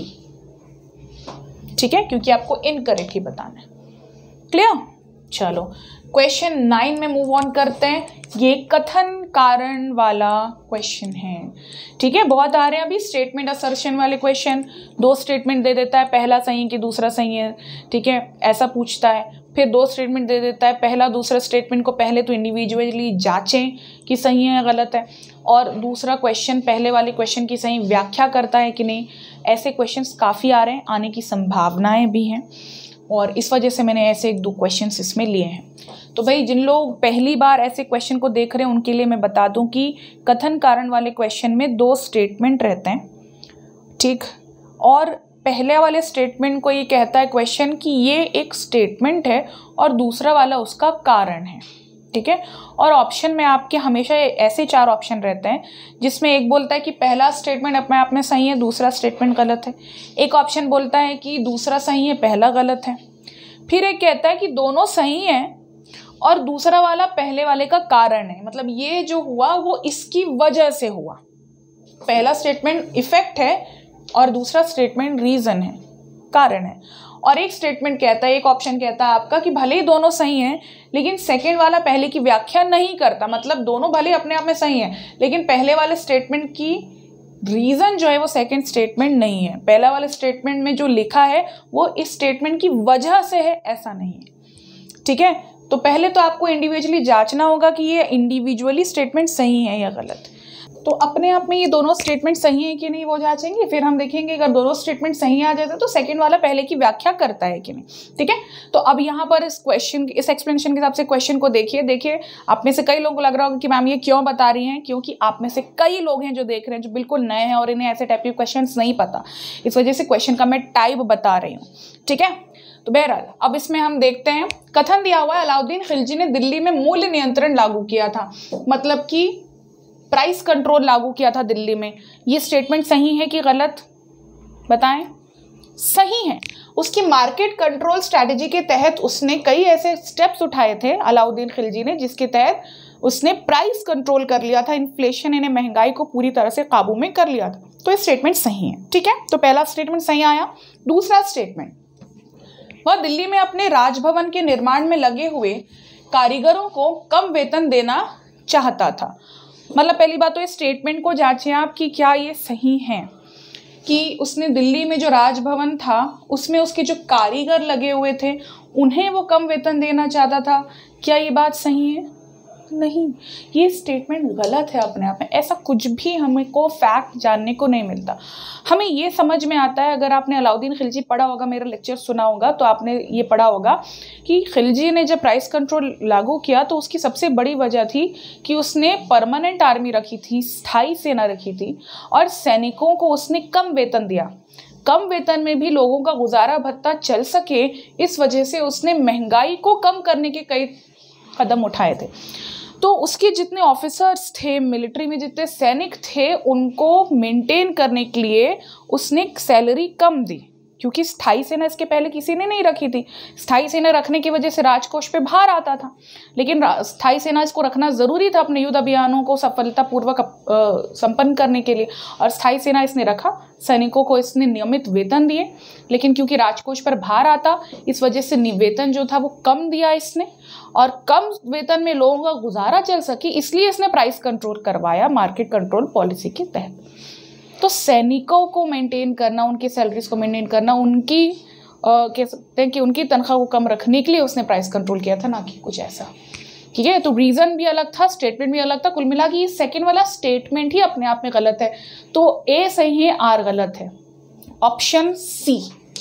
ठीक है, क्योंकि आपको इनकरेक्ट ही बताना है। क्लियर? चलो क्वेश्चन 9 में मूव ऑन करते हैं। ये कथन कारण वाला क्वेश्चन है। ठीक है, बहुत आ रहे हैं अभी स्टेटमेंट असर्शन वाले क्वेश्चन। 2 स्टेटमेंट दे देता है, पहला सही है कि दूसरा सही है। ठीक है, ऐसा पूछता है। फिर 2 स्टेटमेंट दे देता है, पहला दूसरा स्टेटमेंट को पहले तो इंडिविजुअली जांचें कि सही है या गलत है, और दूसरा क्वेश्चन पहले वाले क्वेश्चन की सही व्याख्या करता है कि नहीं। ऐसे क्वेश्चंस काफ़ी आ रहे हैं, आने की संभावनाएं भी हैं और इस वजह से मैंने ऐसे 1-2 क्वेश्चंस इसमें लिए हैं। तो भाई जिन लोग पहली बार ऐसे क्वेश्चन को देख रहे हैं उनके लिए मैं बता दूं कि कथन कारण वाले क्वेश्चन में 2 स्टेटमेंट रहते हैं। ठीक, और पहले वाले स्टेटमेंट को ये कहता है क्वेश्चन कि ये एक स्टेटमेंट है और दूसरा वाला उसका कारण है, ठीक है। और ऑप्शन में आपके हमेशा ऐसे 4 ऑप्शन रहते हैं जिसमें एक बोलता है कि पहला स्टेटमेंट अपने आप में सही है, दूसरा स्टेटमेंट गलत है। एक ऑप्शन बोलता है कि दूसरा सही है, पहला गलत है। फिर एक कहता है कि दोनों सही हैं और दूसरा वाला पहले वाले का कारण है, मतलब ये जो हुआ वो इसकी वजह से हुआ। पहला स्टेटमेंट इफेक्ट है और दूसरा स्टेटमेंट रीजन है, कारण है। और एक स्टेटमेंट कहता है, एक ऑप्शन कहता है आपका कि भले ही दोनों सही हैं लेकिन सेकंड वाला पहले की व्याख्या नहीं करता, मतलब दोनों भले अपने आप में सही हैं लेकिन पहले वाले स्टेटमेंट की रीजन जो है वो सेकंड स्टेटमेंट नहीं है। पहला वाले स्टेटमेंट में जो लिखा है वो इस स्टेटमेंट की वजह से है, ऐसा नहीं है, ठीक है। तो पहले तो आपको इंडिविजुअली जांचना होगा कि ये इंडिविजुअली स्टेटमेंट सही है या गलत। तो अपने आप में ये दोनों स्टेटमेंट सही है कि नहीं वो जांचेंगे, फिर हम देखेंगे अगर दोनों स्टेटमेंट सही आ जाते तो सेकंड वाला पहले की व्याख्या करता है कि नहीं, ठीक है। तो अब यहाँ पर इस क्वेश्चन, इस एक्सप्लेनेशन के हिसाब से क्वेश्चन को देखिए आप में से कई लोगों को लग रहा होगा कि मैम ये क्यों बता रही हैं, क्योंकि आप में से कई लोग हैं जो देख रहे हैं जो बिल्कुल नए हैं और इन्हें ऐसे टाइप के क्वेश्चन नहीं पता, इस वजह से क्वेश्चन का मैं टाइप बता रही हूँ, ठीक है। तो बहरहाल अब इसमें हम देखते हैं, कथन दिया हुआ है अलाउद्दीन खिलजी ने दिल्ली में मूल्य नियंत्रण लागू किया था, मतलब कि प्राइस कंट्रोल लागू किया था दिल्ली में। ये स्टेटमेंट सही है कि गलत, बताएं। सही है। उसकी मार्केट कंट्रोल स्ट्रैटेजी के तहत उसने कई ऐसे स्टेप्स उठाए थे अलाउद्दीन खिलजी ने जिसके तहत उसने प्राइस कंट्रोल कर लिया था, इन्फ्लेशन यानी महंगाई को पूरी तरह से काबू में कर लिया था। तो ये स्टेटमेंट सही है, ठीक है। तो पहला स्टेटमेंट सही आया। दूसरा स्टेटमेंट, वह दिल्ली में अपने राजभवन के निर्माण में लगे हुए कारीगरों को कम वेतन देना चाहता था। मतलब पहली बात तो इस स्टेटमेंट को जांचें आप कि क्या ये सही है कि उसने दिल्ली में जो राजभवन था उसमें उसके जो कारीगर लगे हुए थे उन्हें वो कम वेतन देना चाहता था। क्या ये बात सही है? नहीं, ये स्टेटमेंट गलत है अपने आप में। ऐसा कुछ भी हमें को फैक्ट जानने को नहीं मिलता। हमें ये समझ में आता है, अगर आपने अलाउद्दीन खिलजी पढ़ा होगा, मेरा लेक्चर सुना होगा, तो आपने ये पढ़ा होगा कि खिलजी ने जब प्राइस कंट्रोल लागू किया तो उसकी सबसे बड़ी वजह थी कि उसने परमानेंट आर्मी रखी थी, स्थायी सेना रखी थी और सैनिकों को उसने कम वेतन दिया। कम वेतन में भी लोगों का गुजारा भत्ता चल सके, इस वजह से उसने महंगाई को कम करने के कई कदम उठाए थे। तो उसके जितने ऑफिसर्स थे, मिलिट्री में जितने सैनिक थे, उनको मेंटेन करने के लिए उसने सैलरी कम दी, क्योंकि स्थायी सेना इसके पहले किसी ने नहीं रखी थी। स्थायी सेना रखने की वजह से राजकोष पे भार आता था, लेकिन स्थायी सेना इसको रखना ज़रूरी था अपने युद्ध अभियानों को सफलतापूर्वक संपन्न करने के लिए, और स्थायी सेना इसने रखा। सैनिकों को इसने नियमित वेतन दिए, लेकिन क्योंकि राजकोष पर भार आता, इस वजह से वेतन जो था वो कम दिया इसने, और कम वेतन में लोगों का गुजारा चल सके, इसलिए इसने प्राइस कंट्रोल करवाया मार्केट कंट्रोल पॉलिसी के तहत। तो सैनिकों को मेंटेन करना, उनकी सैलरीज को मेंटेन करना, उनकी कह सकते हैं कि उनकी तनख्वाह को कम रखने के लिए उसने प्राइस कंट्रोल किया था, ना कि कुछ ऐसा, ठीक है। तो रीज़न भी अलग था, स्टेटमेंट भी अलग था। कुल मिला के ये सेकेंड वाला स्टेटमेंट ही अपने आप में गलत है। तो ए सही है, आर गलत है। ऑप्शन सी,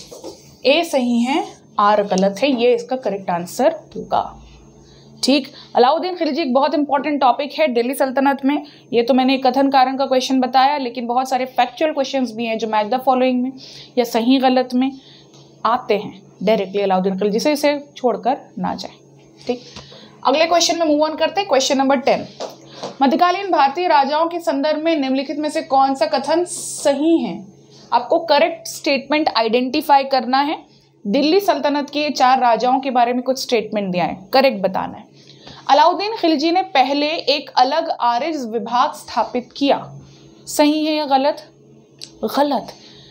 ए सही है, आर गलत है, ये इसका करेक्ट आंसर होगा, ठीक। अलाउद्दीन खिलजी एक बहुत इंपॉर्टेंट टॉपिक है दिल्ली सल्तनत में। ये तो मैंने कथन कारण का क्वेश्चन बताया, लेकिन बहुत सारे फैक्चुअल क्वेश्चंस भी हैं जो मैच द फॉलोइंग में या सही गलत में आते हैं डायरेक्टली अलाउद्दीन खिलजी से, इसे छोड़कर ना जाए, ठीक। अगले क्वेश्चन में मूव ऑन करते हैं। क्वेश्चन नंबर 10, मध्यकालीन भारतीय राजाओं के संदर्भ में निम्नलिखित में से कौन सा कथन सही है? आपको करेक्ट स्टेटमेंट आइडेंटिफाई करना है। दिल्ली सल्तनत के 4 राजाओं के बारे में कुछ स्टेटमेंट दिया है, करेक्ट बताना है। अलाउद्दीन खिलजी ने पहले एक अलग आरिज विभाग स्थापित किया, सही है या गलत? गलत।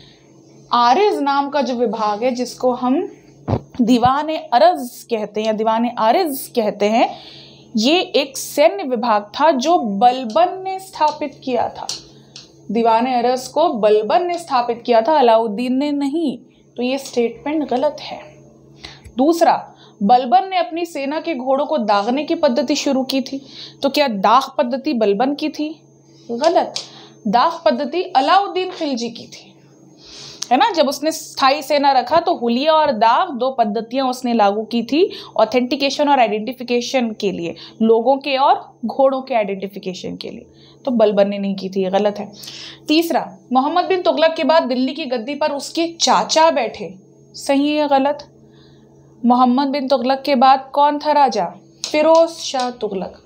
आरिज नाम का जो विभाग है, जिसको हम दीवाने अरज कहते हैं या दीवाने आरिज कहते हैं, ये एक सैन्य विभाग था जो बलबन ने स्थापित किया था। दीवाने अरज को बलबन ने स्थापित किया था, अलाउद्दीन ने नहीं। तो ये स्टेटमेंट गलत है। दूसरा, बलबन ने अपनी सेना के घोड़ों को दागने की पद्धति शुरू की थी, तो क्या दाग पद्धति बलबन की थी? गलत। दाग पद्धति अलाउद्दीन खिलजी की थी। है ना। जब उसने स्थायी सेना रखा तो हुलिया और दाग 2 पद्धतियां उसने लागू की थी ऑथेंटिकेशन और आइडेंटिफिकेशन के लिए, लोगों के और घोड़ों के आइडेंटिफिकेशन के लिए। तो बलबन ने नहीं की थी, ये गलत है। तीसरा, मोहम्मद बिन तुगलक के बाद दिल्ली की गद्दी पर उसके चाचा बैठे, सही है गलत। मोहम्मद बिन तुगलक के बाद कौन था राजा? फिरोज शाह तुगलक।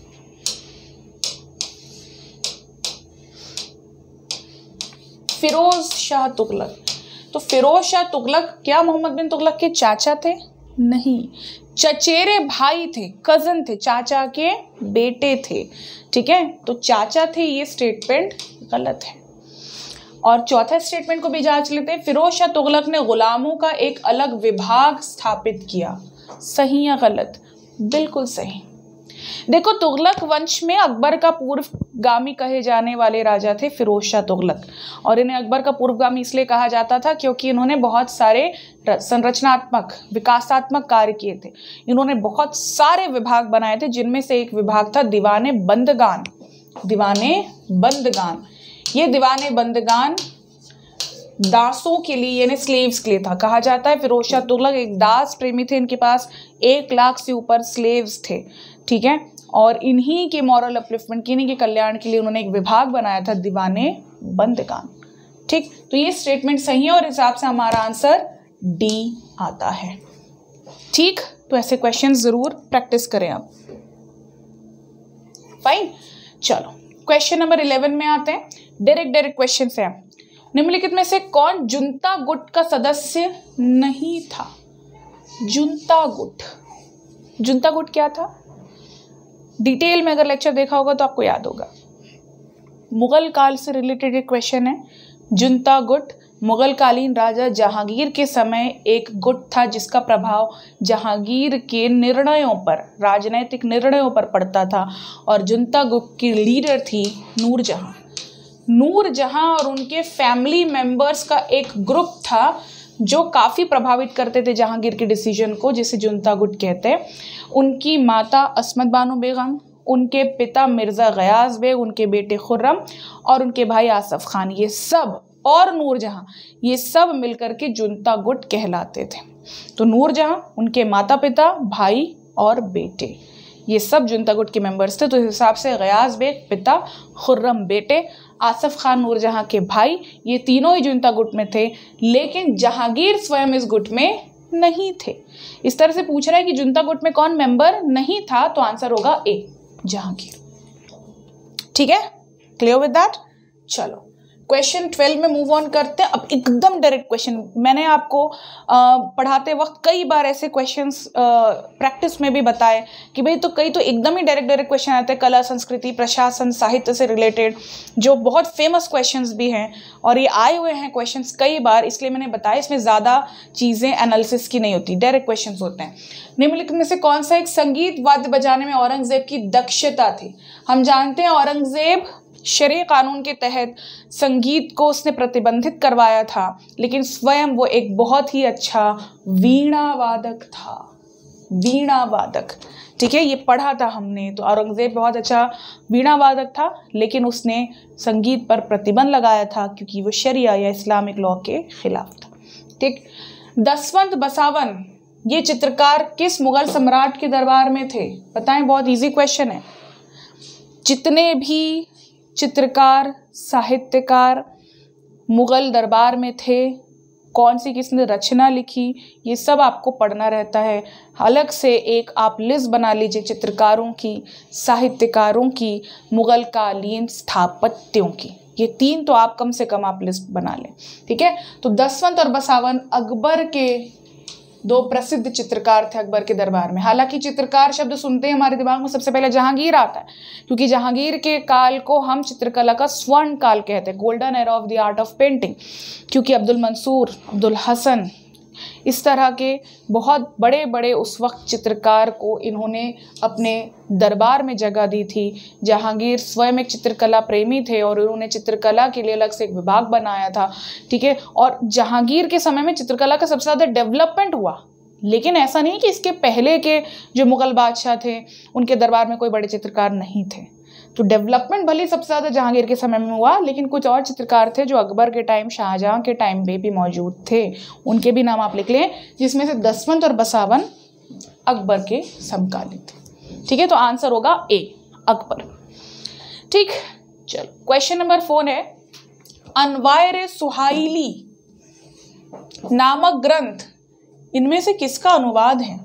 फिरोज शाह तुगलक। तो फिरोज शाह तुगलक क्या मोहम्मद बिन तुगलक के चाचा थे? नहीं, चचेरे भाई थे, कजन थे, चाचा के बेटे थे। ठीक है, तो चाचा थे, ये स्टेटमेंट गलत है। और चौथा स्टेटमेंट को भी जांच लेते हैं। फिरोज शाह तुगलक ने गुलामों का एक अलग विभाग स्थापित किया, सही या गलत? बिल्कुल सही। देखो, तुगलक वंश में अकबर का पूर्वगामी कहे जाने वाले राजा थे फिरोज शाह तुगलक, और इन्हें अकबर का पूर्वगामी इसलिए कहा जाता था क्योंकि इन्होंने बहुत सारे संरचनात्मक विकासात्मक कार्य किए थे। इन्होंने बहुत सारे विभाग बनाए थे, जिनमें से एक विभाग था दीवाने बंदगान। दीवाने बंदगान, ये दीवाने बंदगान दासों के लिए यानी स्लेव्स के लिए था। कहा जाता है फिरोज शाह तुगलक एक दास प्रेमी थे, इनके पास 1 लाख से ऊपर स्लेव्स थे। ठीक है, और इन्हीं के मॉरल अपलिफ्टमेंट, इन्हीं के कल्याण के लिए उन्होंने एक विभाग बनाया था दीवाने बंदगान। ठीक, तो ये स्टेटमेंट सही है और हिसाब से हमारा आंसर डी आता है। ठीक, तो ऐसे क्वेश्चन जरूर प्रैक्टिस करें आप। फाइन, चलो क्वेश्चन नंबर 11 में आते हैं। डायरेक्ट क्वेश्चन है। निम्नलिखित में से कौन जुंता गुट का सदस्य नहीं था? जुंता गुट, जुंता गुट क्या था? डिटेल में अगर लेक्चर देखा होगा तो आपको याद होगा। मुगल काल से रिलेटेड एक क्वेश्चन है। जुंता गुट मुगल कालीन राजा जहांगीर के समय एक गुट था जिसका प्रभाव जहांगीर के निर्णयों पर, राजनैतिक निर्णयों पर पड़ता था, और जुंता गुट की लीडर थी नूरजहां। नूरजहां और उनके फैमिली मेंबर्स का एक ग्रुप था जो काफ़ी प्रभावित करते थे जहांगीर के डिसीजन को, जिसे जुंता गुट कहते हैं। उनकी माता अस्मत बानो बेगम, उनके पिता मिर्ज़ा गयास बेग, उनके बेटे खुर्रम और उनके भाई आसफ खान, ये सब, और नूरजहां, ये सब मिलकर के जुंता गुट कहलाते थे। तो नूरजहां, उनके माता पिता, भाई और बेटे, ये सब जुंता गुट के मेंबर्स थे। तो इस हिसाब से गयास बेग पिता, खुर्रम बेटे, आसफ खान नूरजहां के भाई, ये तीनों ही जुंता गुट में थे, लेकिन जहांगीर स्वयं इस गुट में नहीं थे। इस तरह से पूछ रहा है कि जुंता गुट में कौन मेंबर नहीं था, तो आंसर होगा ए, जहांगीर। ठीक है, क्लियर विद दैट? चलो क्वेश्चन 12 में मूव ऑन करते हैं। अब एकदम डायरेक्ट क्वेश्चन, मैंने आपको पढ़ाते वक्त कई बार ऐसे क्वेश्चंस प्रैक्टिस में भी बताए कि भाई तो कई तो एकदम ही डायरेक्ट क्वेश्चन आते हैं, कला, संस्कृति, प्रशासन, साहित्य से रिलेटेड, जो बहुत फेमस क्वेश्चंस भी हैं, और ये आए हुए हैं क्वेश्चंस कई बार, इसलिए मैंने बताया इसमें ज़्यादा चीज़ें एनालिसिस की नहीं होती, डायरेक्ट क्वेश्चन होते हैं। निम्नलिखित में से कौन सा एक संगीत वाद्य बजाने में औरंगजेब की दक्षता थी? हम जानते हैं औरंगजेब शरीय कानून के तहत संगीत को उसने प्रतिबंधित करवाया था, लेकिन स्वयं वो एक बहुत ही अच्छा वीणा वादक था। वीणा वादक, ठीक है, ये पढ़ा था हमने। तो औरंगजेब बहुत अच्छा वीणा वादक था, लेकिन उसने संगीत पर प्रतिबंध लगाया था क्योंकि वो शरिया या इस्लामिक लॉ के खिलाफ था। ठीक, दसवंत बसावन, ये चित्रकार किस मुगल सम्राट के दरबार में थे? बताएं, बहुत इजी क्वेश्चन है। जितने भी चित्रकार, साहित्यकार मुगल दरबार में थे, कौन सी किसने रचना लिखी, ये सब आपको पढ़ना रहता है। अलग से एक आप लिस्ट बना लीजिए चित्रकारों की, साहित्यकारों की, मुगल कालीन स्थापत्यों की। ये 3 तो आप कम से कम आप लिस्ट बना लें। ठीक है, तो दसवंत और बसावन अकबर के 2 प्रसिद्ध चित्रकार थे अकबर के दरबार में। हालांकि चित्रकार शब्द सुनते ही हमारे दिमाग में सबसे पहले जहांगीर आता है, क्योंकि जहांगीर के काल को हम चित्रकला का स्वर्ण काल कहते हैं, golden era of the art of painting, क्योंकि अब्दुल मंसूर, अब्दुल हसन, इस तरह के बहुत बड़े बड़े उस वक्त चित्रकार को इन्होंने अपने दरबार में जगह दी थी। जहांगीर स्वयं एक चित्रकला प्रेमी थे और उन्होंने चित्रकला के लिए अलग से एक विभाग बनाया था। ठीक है, और जहांगीर के समय में चित्रकला का सबसे ज़्यादा डेवलपमेंट हुआ, लेकिन ऐसा नहीं कि इसके पहले के जो मुगल बादशाह थे उनके दरबार में कोई बड़े चित्रकार नहीं थे। तो डेवलपमेंट भले सबसे ज़्यादा जहांगीर के समय में हुआ, लेकिन कुछ और चित्रकार थे जो अकबर के टाइम, शाहजहां के टाइम पे भी मौजूद थे, उनके भी नाम आप लिख लें, जिसमें से दसवंत और बसावन अकबर के समकालीन थे। ठीक है, तो आंसर होगा ए, अकबर। ठीक, चलो क्वेश्चन नंबर 4 है, अनवायर सुहाइली नामक ग्रंथ इनमें से किसका अनुवाद है?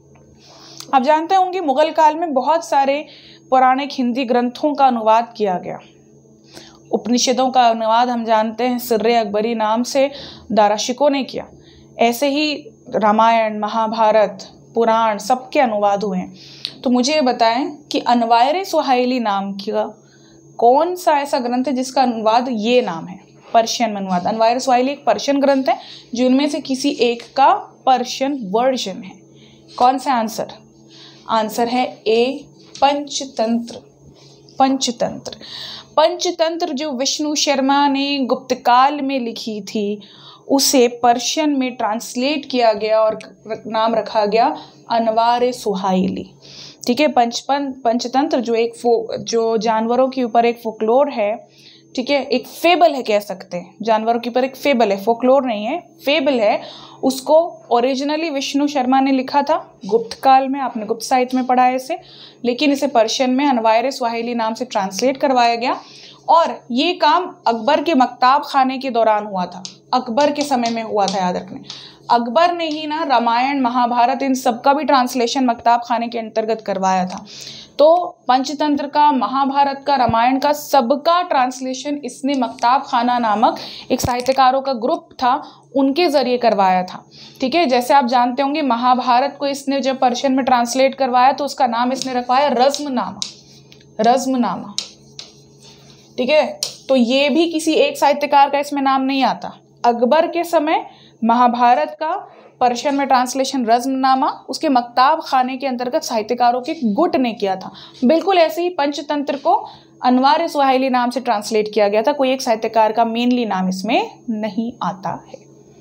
आप जानते होंगे मुगल काल में बहुत सारे पौराणिक हिंदी ग्रंथों का अनुवाद किया गया। उपनिषदों का अनुवाद हम जानते हैं सिर्रे अकबरी नाम से दाराशिकों ने किया। ऐसे ही रामायण, महाभारत, पुराण सबके अनुवाद हुए हैं। तो मुझे ये बताएं कि अनवायर सुहाइली नाम का कौन सा ऐसा ग्रंथ है जिसका अनुवाद ये नाम है, पर्शियन में अनुवाद। अनवायर सुहाइली एक पर्शियन ग्रंथ है जिनमें से किसी एक का पर्शियन वर्जन है। कौन सा आंसर? आंसर है ए, पंचतंत्र। पंचतंत्र, पंचतंत्र जो विष्णु शर्मा ने गुप्त काल में लिखी थी, उसे पर्शियन में ट्रांसलेट किया गया और नाम रखा गया अनवार सुहाइली। ठीक है, पंचतंत्र जो जानवरों के ऊपर एक फोकलोर है, ठीक है, एक फेबल है कह सकते हैं, जानवरों के ऊपर एक फेबल है, फोकलोर नहीं है, फेबल है। उसको ओरिजिनली विष्णु शर्मा ने लिखा था गुप्त काल में, आपने गुप्त साहित्य में पढ़ा है इसे, लेकिन इसे पर्शियन में अनवायर सुहाइली नाम से ट्रांसलेट करवाया गया। और ये काम अकबर के मकताब खाने के दौरान हुआ था, अकबर के समय में हुआ था, याद रखने। अकबर ने ही ना रामायण, महाभारत इन सबका भी ट्रांसलेशन मकताब खाने के अंतर्गत करवाया था। तो पंचतंत्र का, महाभारत का, रामायण का सबका ट्रांसलेशन इसने मकताब खाना नामक एक साहित्यकारों का ग्रुप था, उनके जरिए करवाया था। ठीक है, जैसे आप जानते होंगे महाभारत को इसने जब पर्शियन में ट्रांसलेट करवाया तो उसका नाम इसने रखवाया रज़्मनामा, रज़्मनामा। ठीक है, तो ये भी किसी एक साहित्यकार का इसमें नाम नहीं आता। अकबर के समय महाभारत का पर्शियन में ट्रांसलेशन रज़्मनामा उसके मकताब खाने के अंतर्गत साहित्यकारों के गुट ने किया था। बिल्कुल ऐसे ही पंचतंत्र को अनवार सुहाइली नाम से ट्रांसलेट किया गया था, कोई एक साहित्यकार का मेनली नाम इसमें नहीं आता है।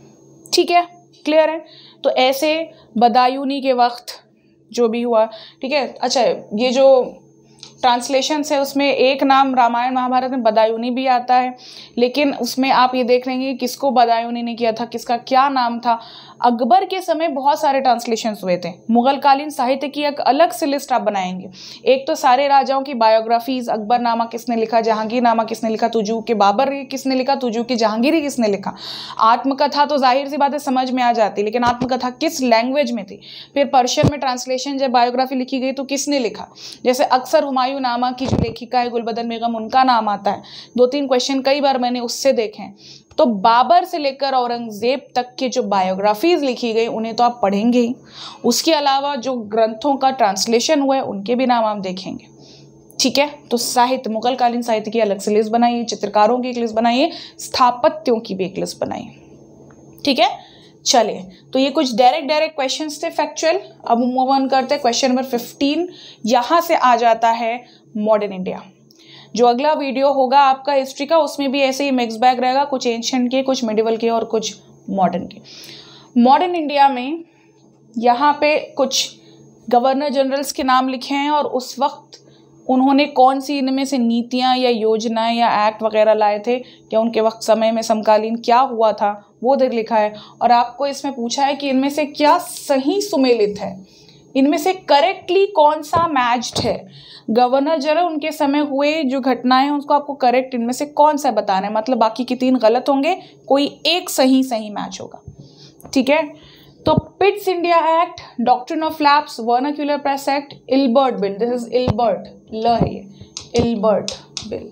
ठीक है, क्लियर है? तो ऐसे बदायूनी के वक्त जो भी हुआ, ठीक है। अच्छा, ये जो ट्रांसलेशन है उसमें एक नाम रामायण महाभारत में बदायूनी भी आता है, लेकिन उसमें आप ये देख लेंगे किसको बदायूनी ने किया था, किसका क्या नाम था। अकबर के समय बहुत सारे ट्रांसलेशंस हुए थे। मुगल कालीन साहित्य की एक अलग से लिस्ट आप बनाएंगे। एक तो सारे राजाओं की बायोग्राफीज, अकबर नामा किसने लिखा, जहांगीर नामा किसने लिखा, तुजू के बाबर किसने लिखा, तुजू की जहांगीरी किसने लिखा। आत्मकथा तो जाहिर सी बात है समझ में आ जाती, लेकिन आत्मकथा किस लैंग्वेज में थी। फिर पर्शियन में ट्रांसलेशन जब बायोग्राफी लिखी गई तो किसने लिखा, जैसे अक्सर हुमायूं नामा की जो लेखिका है गुलबदन बेगम, उनका नाम आता है। 2-3 क्वेश्चन कई बार मैंने उससे देखे हैं। तो बाबर से लेकर औरंगजेब तक के जो बायोग्राफीज लिखी गई उन्हें तो आप पढ़ेंगे ही, उसके अलावा जो ग्रंथों का ट्रांसलेशन हुआ है उनके भी नाम आप देखेंगे। ठीक है, तो साहित्य, मुगल कालीन साहित्य की अलग से लिस्ट बनाइए, चित्रकारों की एक लिस्ट बनाइए, स्थापत्यों की भी एक लिस्ट बनाइए। ठीक है, चलिए, तो ये कुछ डायरेक्ट क्वेश्चंस थे फैक्चुअल। अब मूव ऑन करते हैं क्वेश्चन नंबर 15। यहाँ से आ जाता है मॉडर्न इंडिया। जो अगला वीडियो होगा आपका हिस्ट्री का, उसमें भी ऐसे ही मिक्स बैग रहेगा, कुछ एंशिएंट के, कुछ मिडिवल के और कुछ मॉडर्न के। मॉडर्न इंडिया में यहाँ पे कुछ गवर्नर जनरल्स के नाम लिखे हैं और उस वक्त उन्होंने कौन सी इनमें से नीतियाँ या योजनाएं या एक्ट वगैरह लाए थे, या उनके वक्त समय में समकालीन क्या हुआ था वो उधर लिखा है। और आपको इसमें पूछा है कि इनमें से क्या सही सुमेलित है, इनमें से करेक्टली कौन सा मैच्ड है। गवर्नर जनरल उनके समय हुए जो घटनाएं हैं उसको आपको करेक्ट इनमें से कौन सा बताना है, मतलब बाकी की 3 गलत होंगे, कोई एक सही मैच होगा। ठीक है, तो Pitt's India act, doctrine of lapse, vernacular press act, Ilbert bill, this is Ilbert ल है ये, इल्बर्ट बिल।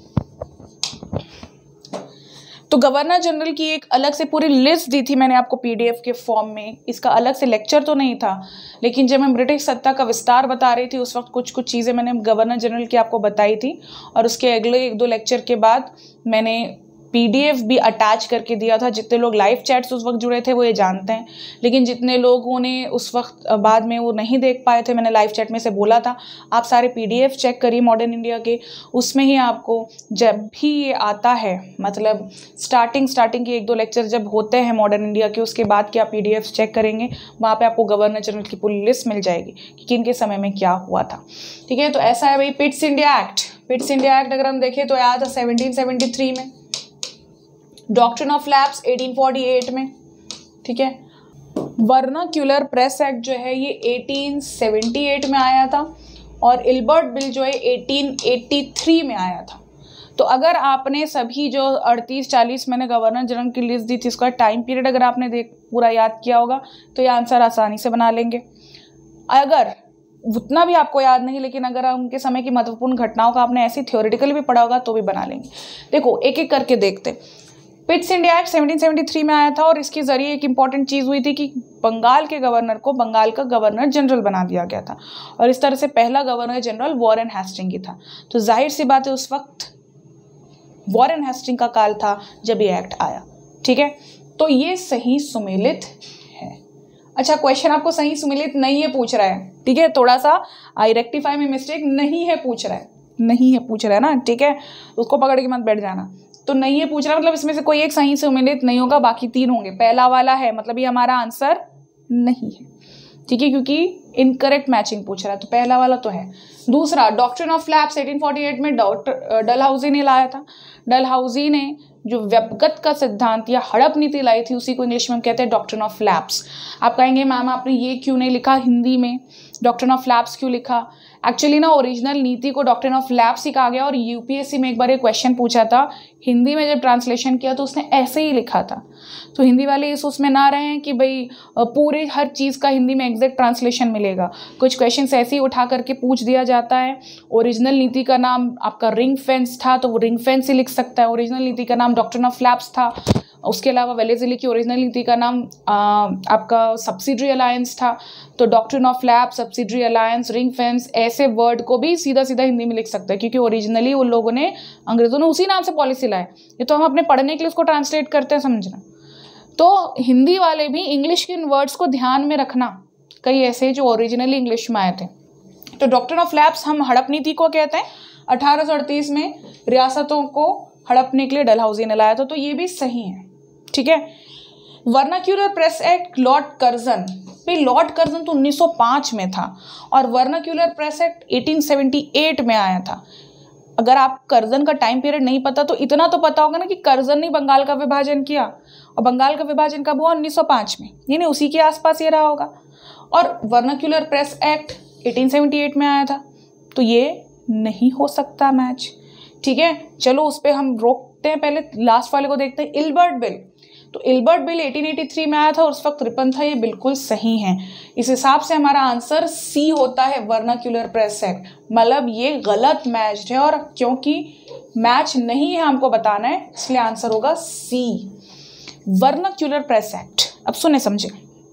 तो गवर्नर जनरल की एक अलग से पूरी लिस्ट दी थी मैंने आपको पीडीएफ के फॉर्म में। इसका अलग से लेक्चर तो नहीं था, लेकिन जब मैं ब्रिटिश सत्ता का विस्तार बता रही थी उस वक्त कुछ चीज़ें मैंने गवर्नर जनरल की आपको बताई थी, और उसके अगले 1-2 लेक्चर के बाद मैंने PDF भी अटैच करके दिया था। जितने लोग लाइव चैट से उस वक्त जुड़े थे वो ये जानते हैं, लेकिन जितने लोगों ने उस वक्त बाद में वो नहीं देख पाए थे, मैंने लाइव चैट में से बोला था आप सारे PDF चेक करिए मॉडर्न इंडिया के। उसमें ही आपको जब भी ये आता है, मतलब स्टार्टिंग के 1-2 लेक्चर जब होते हैं मॉडर्न इंडिया के, उसके बाद के आप PDF चेक करेंगे, वहाँ पर आपको गवर्नर जनरल की पूरी लिस्ट मिल जाएगी कि किन के समय में क्या हुआ था। ठीक है, तो ऐसा है भाई। पिट्स इंडिया एक्ट अगर हम देखें तो आया था 1773 में, डॉक्ट्रिन ऑफ लैप्स 1848 में। ठीक है, वर्नाक्यूलर प्रेस एक्ट जो है ये 1878 में आया था, और इल्बर्ट बिल जो है 1883 में आया था। तो अगर आपने सभी जो 38-40 मैंने गवर्नर जनरल की लिस्ट दी थी, इसका टाइम पीरियड अगर आपने पूरा याद किया होगा तो ये आंसर आसानी से बना लेंगे। अगर उतना भी आपको याद नहीं, लेकिन अगर उनके समय की महत्वपूर्ण घटनाओं का आपने ऐसी थ्योरेटिकली भी पढ़ा होगा तो भी बना लेंगे। देखो एक एक करके देखते। पिट्स इंडिया एक्ट 1773 में आया था, और इसके जरिए एक इंपॉर्टेंट चीज़ हुई थी कि बंगाल के गवर्नर को बंगाल का गवर्नर जनरल बना दिया गया था, और इस तरह से पहला गवर्नर जनरल वॉरेन हेस्टिंग ही था। तो जाहिर सी बात है उस वक्त वॉरेन हेस्टिंग का काल था जब ये एक्ट आया। ठीक है, तो ये सही सुमेलित है। अच्छा, क्वेश्चन आपको सही सुमेलित नहीं है पूछ रहा है। ठीक है, थोड़ा सा आई रेक्टिफाई में मिस्टेक, नहीं है पूछ रहा है ना। ठीक है, उसको पकड़ के मत बैठ जाना। तो नहीं है पूछ रहा मतलब इसमें से कोई एक सही सुमेलित नहीं होगा, बाकी 3 होंगे। पहला वाला है मतलब ये हमारा आंसर नहीं है। ठीक है, क्योंकि इनकरेक्ट मैचिंग पूछ रहा है, तो पहला वाला तो है। दूसरा, डॉक्ट्रिन ऑफ लैप्स 1848 में डलहौजी ने लाया था। डलहौजी ने जो व्यपगत का सिद्धांत या हड़प नीति लाई थी, उसी को इंग्लिश में हम कहते हैं डॉक्ट्रिन ऑफ लैप्स। आप कहेंगे मैम आपने ये क्यों नहीं लिखा हिंदी में, डॉक्ट्रिन ऑफ लैप्स क्यों लिखा? एक्चुअली ना ओरिजिनल नीति को डॉक्ट्रिन ऑफ लैप्स ही कहा गया, और यूपीएससी में एक बार एक क्वेश्चन पूछा था, हिंदी में जब ट्रांसलेशन किया तो उसने ऐसे ही लिखा था। तो हिंदी वाले इस उसमें ना रहे हैं कि भाई पूरे हर चीज़ का हिंदी में एग्जैक्ट ट्रांसलेशन मिलेगा। कुछ क्वेश्चन ऐसे ही उठा करके पूछ दिया जाता है। ओरिजिनल नीति का नाम आपका रिंग फेंस था, तो वो रिंग फेंस ही लिख सकता है। ओरिजिनल नीति का नाम डॉक्ट्रिन ऑफ लैप्स था। उसके अलावा वेलेज़ली की ओरिजिनल नीति का नाम आपका सब्सिडरी अलायंस था। तो doctrine of lapse, subsidiary alliance, ring fence, ऐसे वर्ड को भी सीधा सीधा हिंदी में लिख सकते हैं, क्योंकि ओरिजिनली उन लोगों ने, अंग्रेजों ने उसी नाम से पॉलिसी लाए। ये तो हम अपने पढ़ने के लिए उसको ट्रांसलेट करते हैं, समझना। तो हिंदी वाले भी इंग्लिश के इन वर्ड्स को ध्यान में रखना, कई ऐसे जो ओरिजिनली इंग्लिश में आए थे। तो डॉक्ट्रिन ऑफ लैप्स हम हड़प नीति को कहते हैं। 1838 में रियासतों को हड़पने के लिए डलहौजी ने लाया था, तो ये भी सही है। ठीक है, vernacular press act Lord Curzon, भाई लॉर्ड कर्जन तो 1905 में था, और वर्नाक्यूलर प्रेस एक्ट 1878 में आया था। अगर आप कर्जन का टाइम पीरियड नहीं पता तो इतना तो पता होगा ना कि कर्जन ने बंगाल का विभाजन किया, और बंगाल का विभाजन कब हुआ? 1905 में, यानी उसी के आसपास ये रहा होगा। और वर्नाक्यूलर प्रेस एक्ट 1878 में आया था, तो ये नहीं हो सकता मैच। ठीक है, चलो उस पर हम रोकते हैं, पहले लास्ट वाले को देखते हैं। इल्बर्ट बिल, तो इल्बर्ट बिल 1883 में आया था, और उस वक्त रिपन था, ये बिल्कुल सही है। इस हिसाब से हमारा आंसर सी होता है, वर्नाक्यूलर प्रेस एक्ट। मतलब ये गलत मैच है, और क्योंकि मैच नहीं है हमको बताना है, इसलिए आंसर होगा सी, वर्नाक्यूलर प्रेस एक्ट। अब सुने समझे,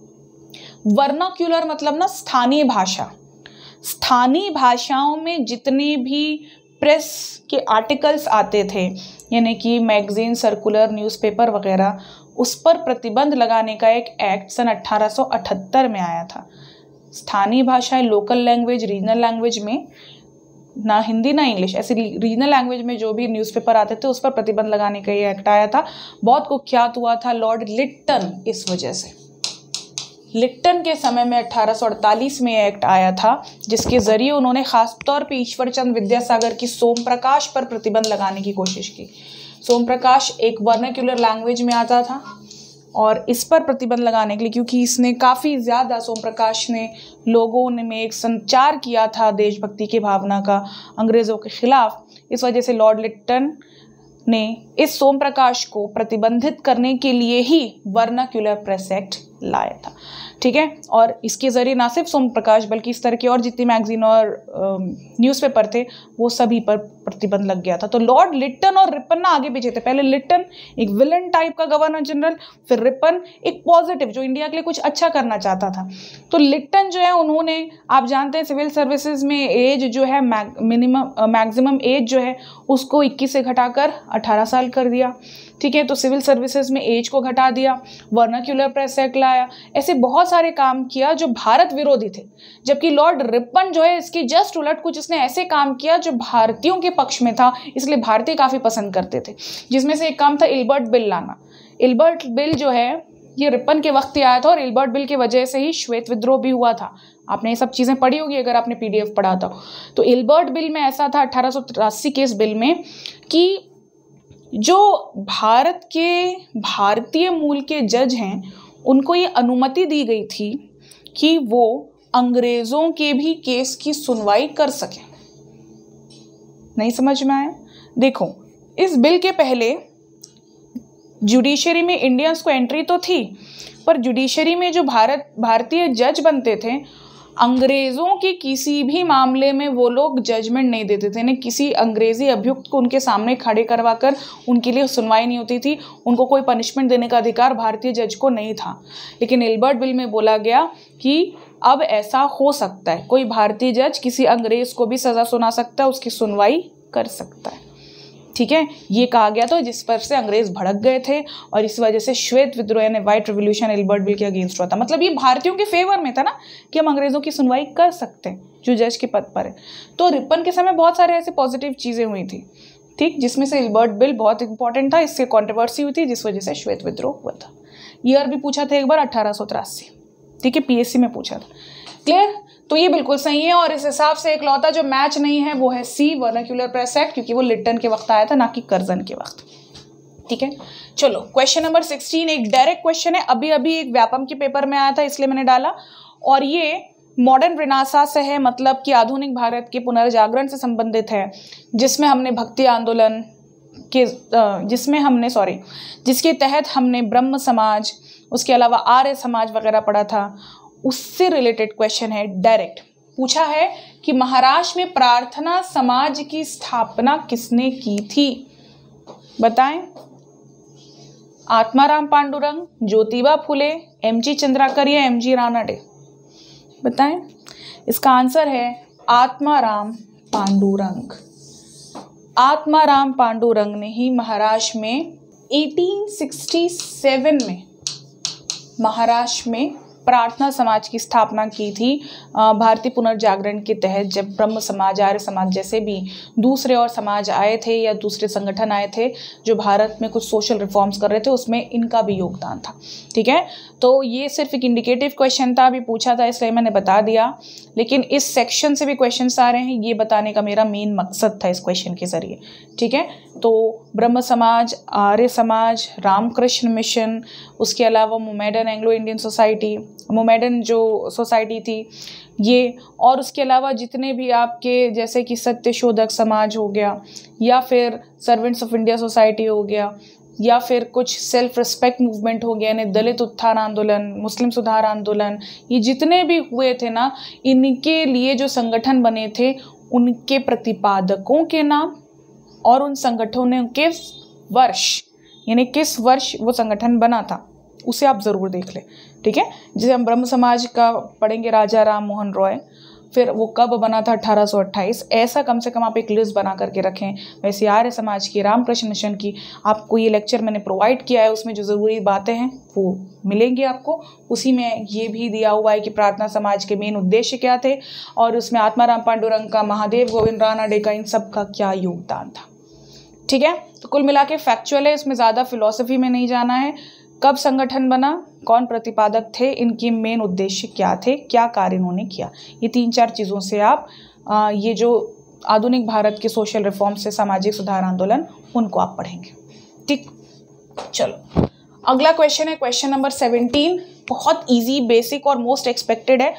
वर्नाक्यूलर मतलब ना स्थानीय भाषा। स्थानीय भाषाओं में जितने भी प्रेस के आर्टिकल्स आते थे, यानी कि मैगजीन, सर्कुलर, न्यूज़पेपर वगैरह, उस पर प्रतिबंध लगाने का एक एक्ट सन 1878 में आया था। स्थानीय भाषाएं, लोकल लैंग्वेज, रीजनल लैंग्वेज में, ना हिंदी ना इंग्लिश, ऐसी रीजनल लैंग्वेज में जो भी न्यूज़पेपर आते थे उस पर प्रतिबंध लगाने का ये एक्ट आया था। बहुत कुख्यात हुआ था लॉर्ड लिट्टन इस वजह से। लिट्टन के समय में 1848 में एक्ट आया था, जिसके जरिए उन्होंने खासतौर पे ईश्वरचंद्र विद्यासागर की सोम प्रकाश पर प्रतिबंध लगाने की कोशिश की। सोम प्रकाश एक वर्नाक्यूलर लैंग्वेज में आता था, और इस पर प्रतिबंध लगाने के लिए, क्योंकि इसने काफ़ी ज़्यादा, सोम प्रकाश ने लोगों में एक संचार किया था देशभक्ति की भावना का अंग्रेज़ों के खिलाफ, इस वजह से लॉर्ड लिट्टन ने इस सोम प्रकाश को प्रतिबंधित करने के लिए ही वर्नाक्यूलर प्रेस एक्ट लाया था। ठीक है, और इसके ज़रिए ना सिर्फ सोम प्रकाश बल्कि इस तरह के और जितनी मैगजीन और न्यूज़पेपर थे वो सभी पर प्रतिबंध लग गया था। तो लॉर्ड लिटन और रिपन ना आगे पीछे थे। पहले लिटन एक विलन टाइप का गवर्नर जनरल, फिर रिपन एक पॉजिटिव जो इंडिया के लिए कुछ अच्छा करना चाहता था। तो लिटन जो है उन्होंने, आप जानते हैं सिविल सर्विसेज में एज जो है मैक्सिमम एज जो है उसको 21 से घटाकर 18 साल कर दिया। ठीक है, तो सिविल सर्विसेज में एज को घटा दिया, वर्नाक्यूलर प्रेस एक्ट लाया, ऐसे बहुत सारे काम किया जो भारत विरोधी थे। जबकि लॉर्ड रिपन जो है इसकी जस्ट उलट कुछ इसने ऐसे काम किया जो भारतीयों के पक्ष में था, इसलिए भारतीय काफ़ी पसंद करते थे। जिसमें से एक काम था इल्बर्ट बिल लाना। इल्बर्ट बिल जो है ये रिपन के वक्त ही आया था और इल्बर्ट बिल की वजह से ही श्वेत विद्रोह भी हुआ था। आपने ये सब चीज़ें पढ़ी होगी अगर आपने PDF पढ़ा था। तो इल्बर्ट बिल में ऐसा था 1883 के इस बिल में कि जो भारत के भारतीय मूल के जज हैं उनको ये अनुमति दी गई थी कि वो अंग्रेज़ों के भी केस की सुनवाई कर सकें। नहीं समझ में आया? देखो, इस बिल के पहले जुडिशरी में इंडियंस को एंट्री तो थी, पर जुडिशरी में जो भारतीय जज बनते थे अंग्रेज़ों के किसी भी मामले में वो लोग जजमेंट नहीं देते थे। नहीं, किसी अंग्रेज़ी अभियुक्त को उनके सामने खड़े करवाकर उनके लिए सुनवाई नहीं होती थी। उनको कोई पनिशमेंट देने का अधिकार भारतीय जज को नहीं था। लेकिन इल्बर्ट बिल में बोला गया कि अब ऐसा हो सकता है, कोई भारतीय जज किसी अंग्रेज़ को भी सज़ा सुना सकता है, उसकी सुनवाई कर सकता है। ठीक है, ये कहा गया था, जिस पर से अंग्रेज भड़क गए थे और इस वजह से श्वेत विद्रोह यानी व्हाइट रिवॉल्यूशन इल्बर्ट बिल के अगेंस्ट हुआ था। मतलब ये भारतीयों के फेवर में था ना कि हम अंग्रेजों की सुनवाई कर सकते हैं जो जज के पद पर है। तो रिपन के समय बहुत सारे ऐसे पॉजिटिव चीज़ें हुई थी, ठीक, जिसमें से इल्बर्ट बिल बहुत इंपॉर्टेंट था। इससे कॉन्ट्रोवर्सी हुई थी जिस वजह से श्वेत विद्रोह हुआ था। ईयर भी पूछा था एक बार 1883, ठीक है, PSC में पूछा था। क्लियर? तो ये बिल्कुल सही है और इस हिसाब से इकलौता जो मैच नहीं है वो है C, वर्नाक्यूलर प्रेस एक्ट, क्योंकि वो लिटन के वक्त आया था ना कि कर्जन के वक्त। ठीक है, चलो क्वेश्चन नंबर 16 एक डायरेक्ट क्वेश्चन है, अभी अभी एक व्यापम के पेपर में आया था इसलिए मैंने डाला, और ये मॉडर्न रेनेसां से है, मतलब कि आधुनिक भारत के पुनर्जागरण से संबंधित है, जिसमें हमने भक्ति आंदोलन के जिसके तहत हमने ब्रह्म समाज, उसके अलावा आर्य समाज वगैरह पढ़ा था, उससे रिलेटेड क्वेश्चन है। डायरेक्ट पूछा है कि महाराष्ट्र में प्रार्थना समाज की स्थापना किसने की थी? बताएं। आत्माराम पांडुरंग, ज्योतिबा फुले, MG चंद्राकर या MG रानडे? बताएं। इसका आंसर है आत्माराम पांडुरंग। आत्माराम पांडुरंग ने ही महाराष्ट्र में 1867 में महाराष्ट्र में प्रार्थना समाज की स्थापना की थी भारतीय पुनर्जागरण के तहत, जब ब्रह्म समाज, आर्य समाज जैसे भी दूसरे और समाज आए थे या दूसरे संगठन आए थे जो भारत में कुछ सोशल रिफॉर्म्स कर रहे थे, उसमें इनका भी योगदान था। ठीक है, तो ये सिर्फ एक इंडिकेटिव क्वेश्चन था, अभी पूछा था इसलिए मैंने बता दिया, लेकिन इस सेक्शन से भी क्वेश्चंस आ रहे हैं, ये बताने का मेरा मेन मकसद था इस क्वेश्चन के जरिए। ठीक है, तो ब्रह्म समाज, आर्य समाज, रामकृष्ण मिशन, उसके अलावा Mohammedan Anglo Indian society, Mohammedan जो सोसाइटी थी ये, और उसके अलावा जितने भी आपके जैसे कि सत्यशोधक समाज हो गया, या फिर सर्वेंट्स ऑफ इंडिया सोसाइटी हो गया, या फिर कुछ सेल्फ रिस्पेक्ट मूवमेंट हो गया, यानी दलित उत्थान आंदोलन, मुस्लिम सुधार आंदोलन, ये जितने भी हुए थे ना, इनके लिए जो संगठन बने थे उनके प्रतिपादकों के नाम और उन संगठनों के वर्ष, यानी किस वर्ष वो संगठन बना था उसे आप ज़रूर देख लें। ठीक है, जैसे हम ब्रह्म समाज का पढ़ेंगे राजा राम मोहन रॉय, फिर वो कब बना था 1828, ऐसा कम से कम आप एक लिस्ट बना करके रखें। वैसे आर्य समाज की, रामकृष्ण मिशन की, आपको ये लेक्चर मैंने प्रोवाइड किया है, उसमें जो ज़रूरी बातें हैं वो मिलेंगी आपको। उसी में ये भी दिया हुआ है कि प्रार्थना समाज के मेन उद्देश्य क्या थे, और उसमें आत्माराम पांडुरंग का, महादेव गोविंद रानडे का, इन सब का क्या योगदान था। ठीक है, तो कुल मिला के फैक्चुअल है, इसमें ज़्यादा फिलॉसफी में नहीं जाना है। कब संगठन बना, कौन प्रतिपादक थे, इनके मेन उद्देश्य क्या थे, क्या कार्य इन्होंने किया, ये 3-4 चीज़ों से आप ये जो आधुनिक भारत के सोशल रिफॉर्म से सामाजिक सुधार आंदोलन, उनको आप पढ़ेंगे। ठीक, चलो अगला क्वेश्चन है क्वेश्चन नंबर 17। बहुत इजी, बेसिक और मोस्ट एक्सपेक्टेड है।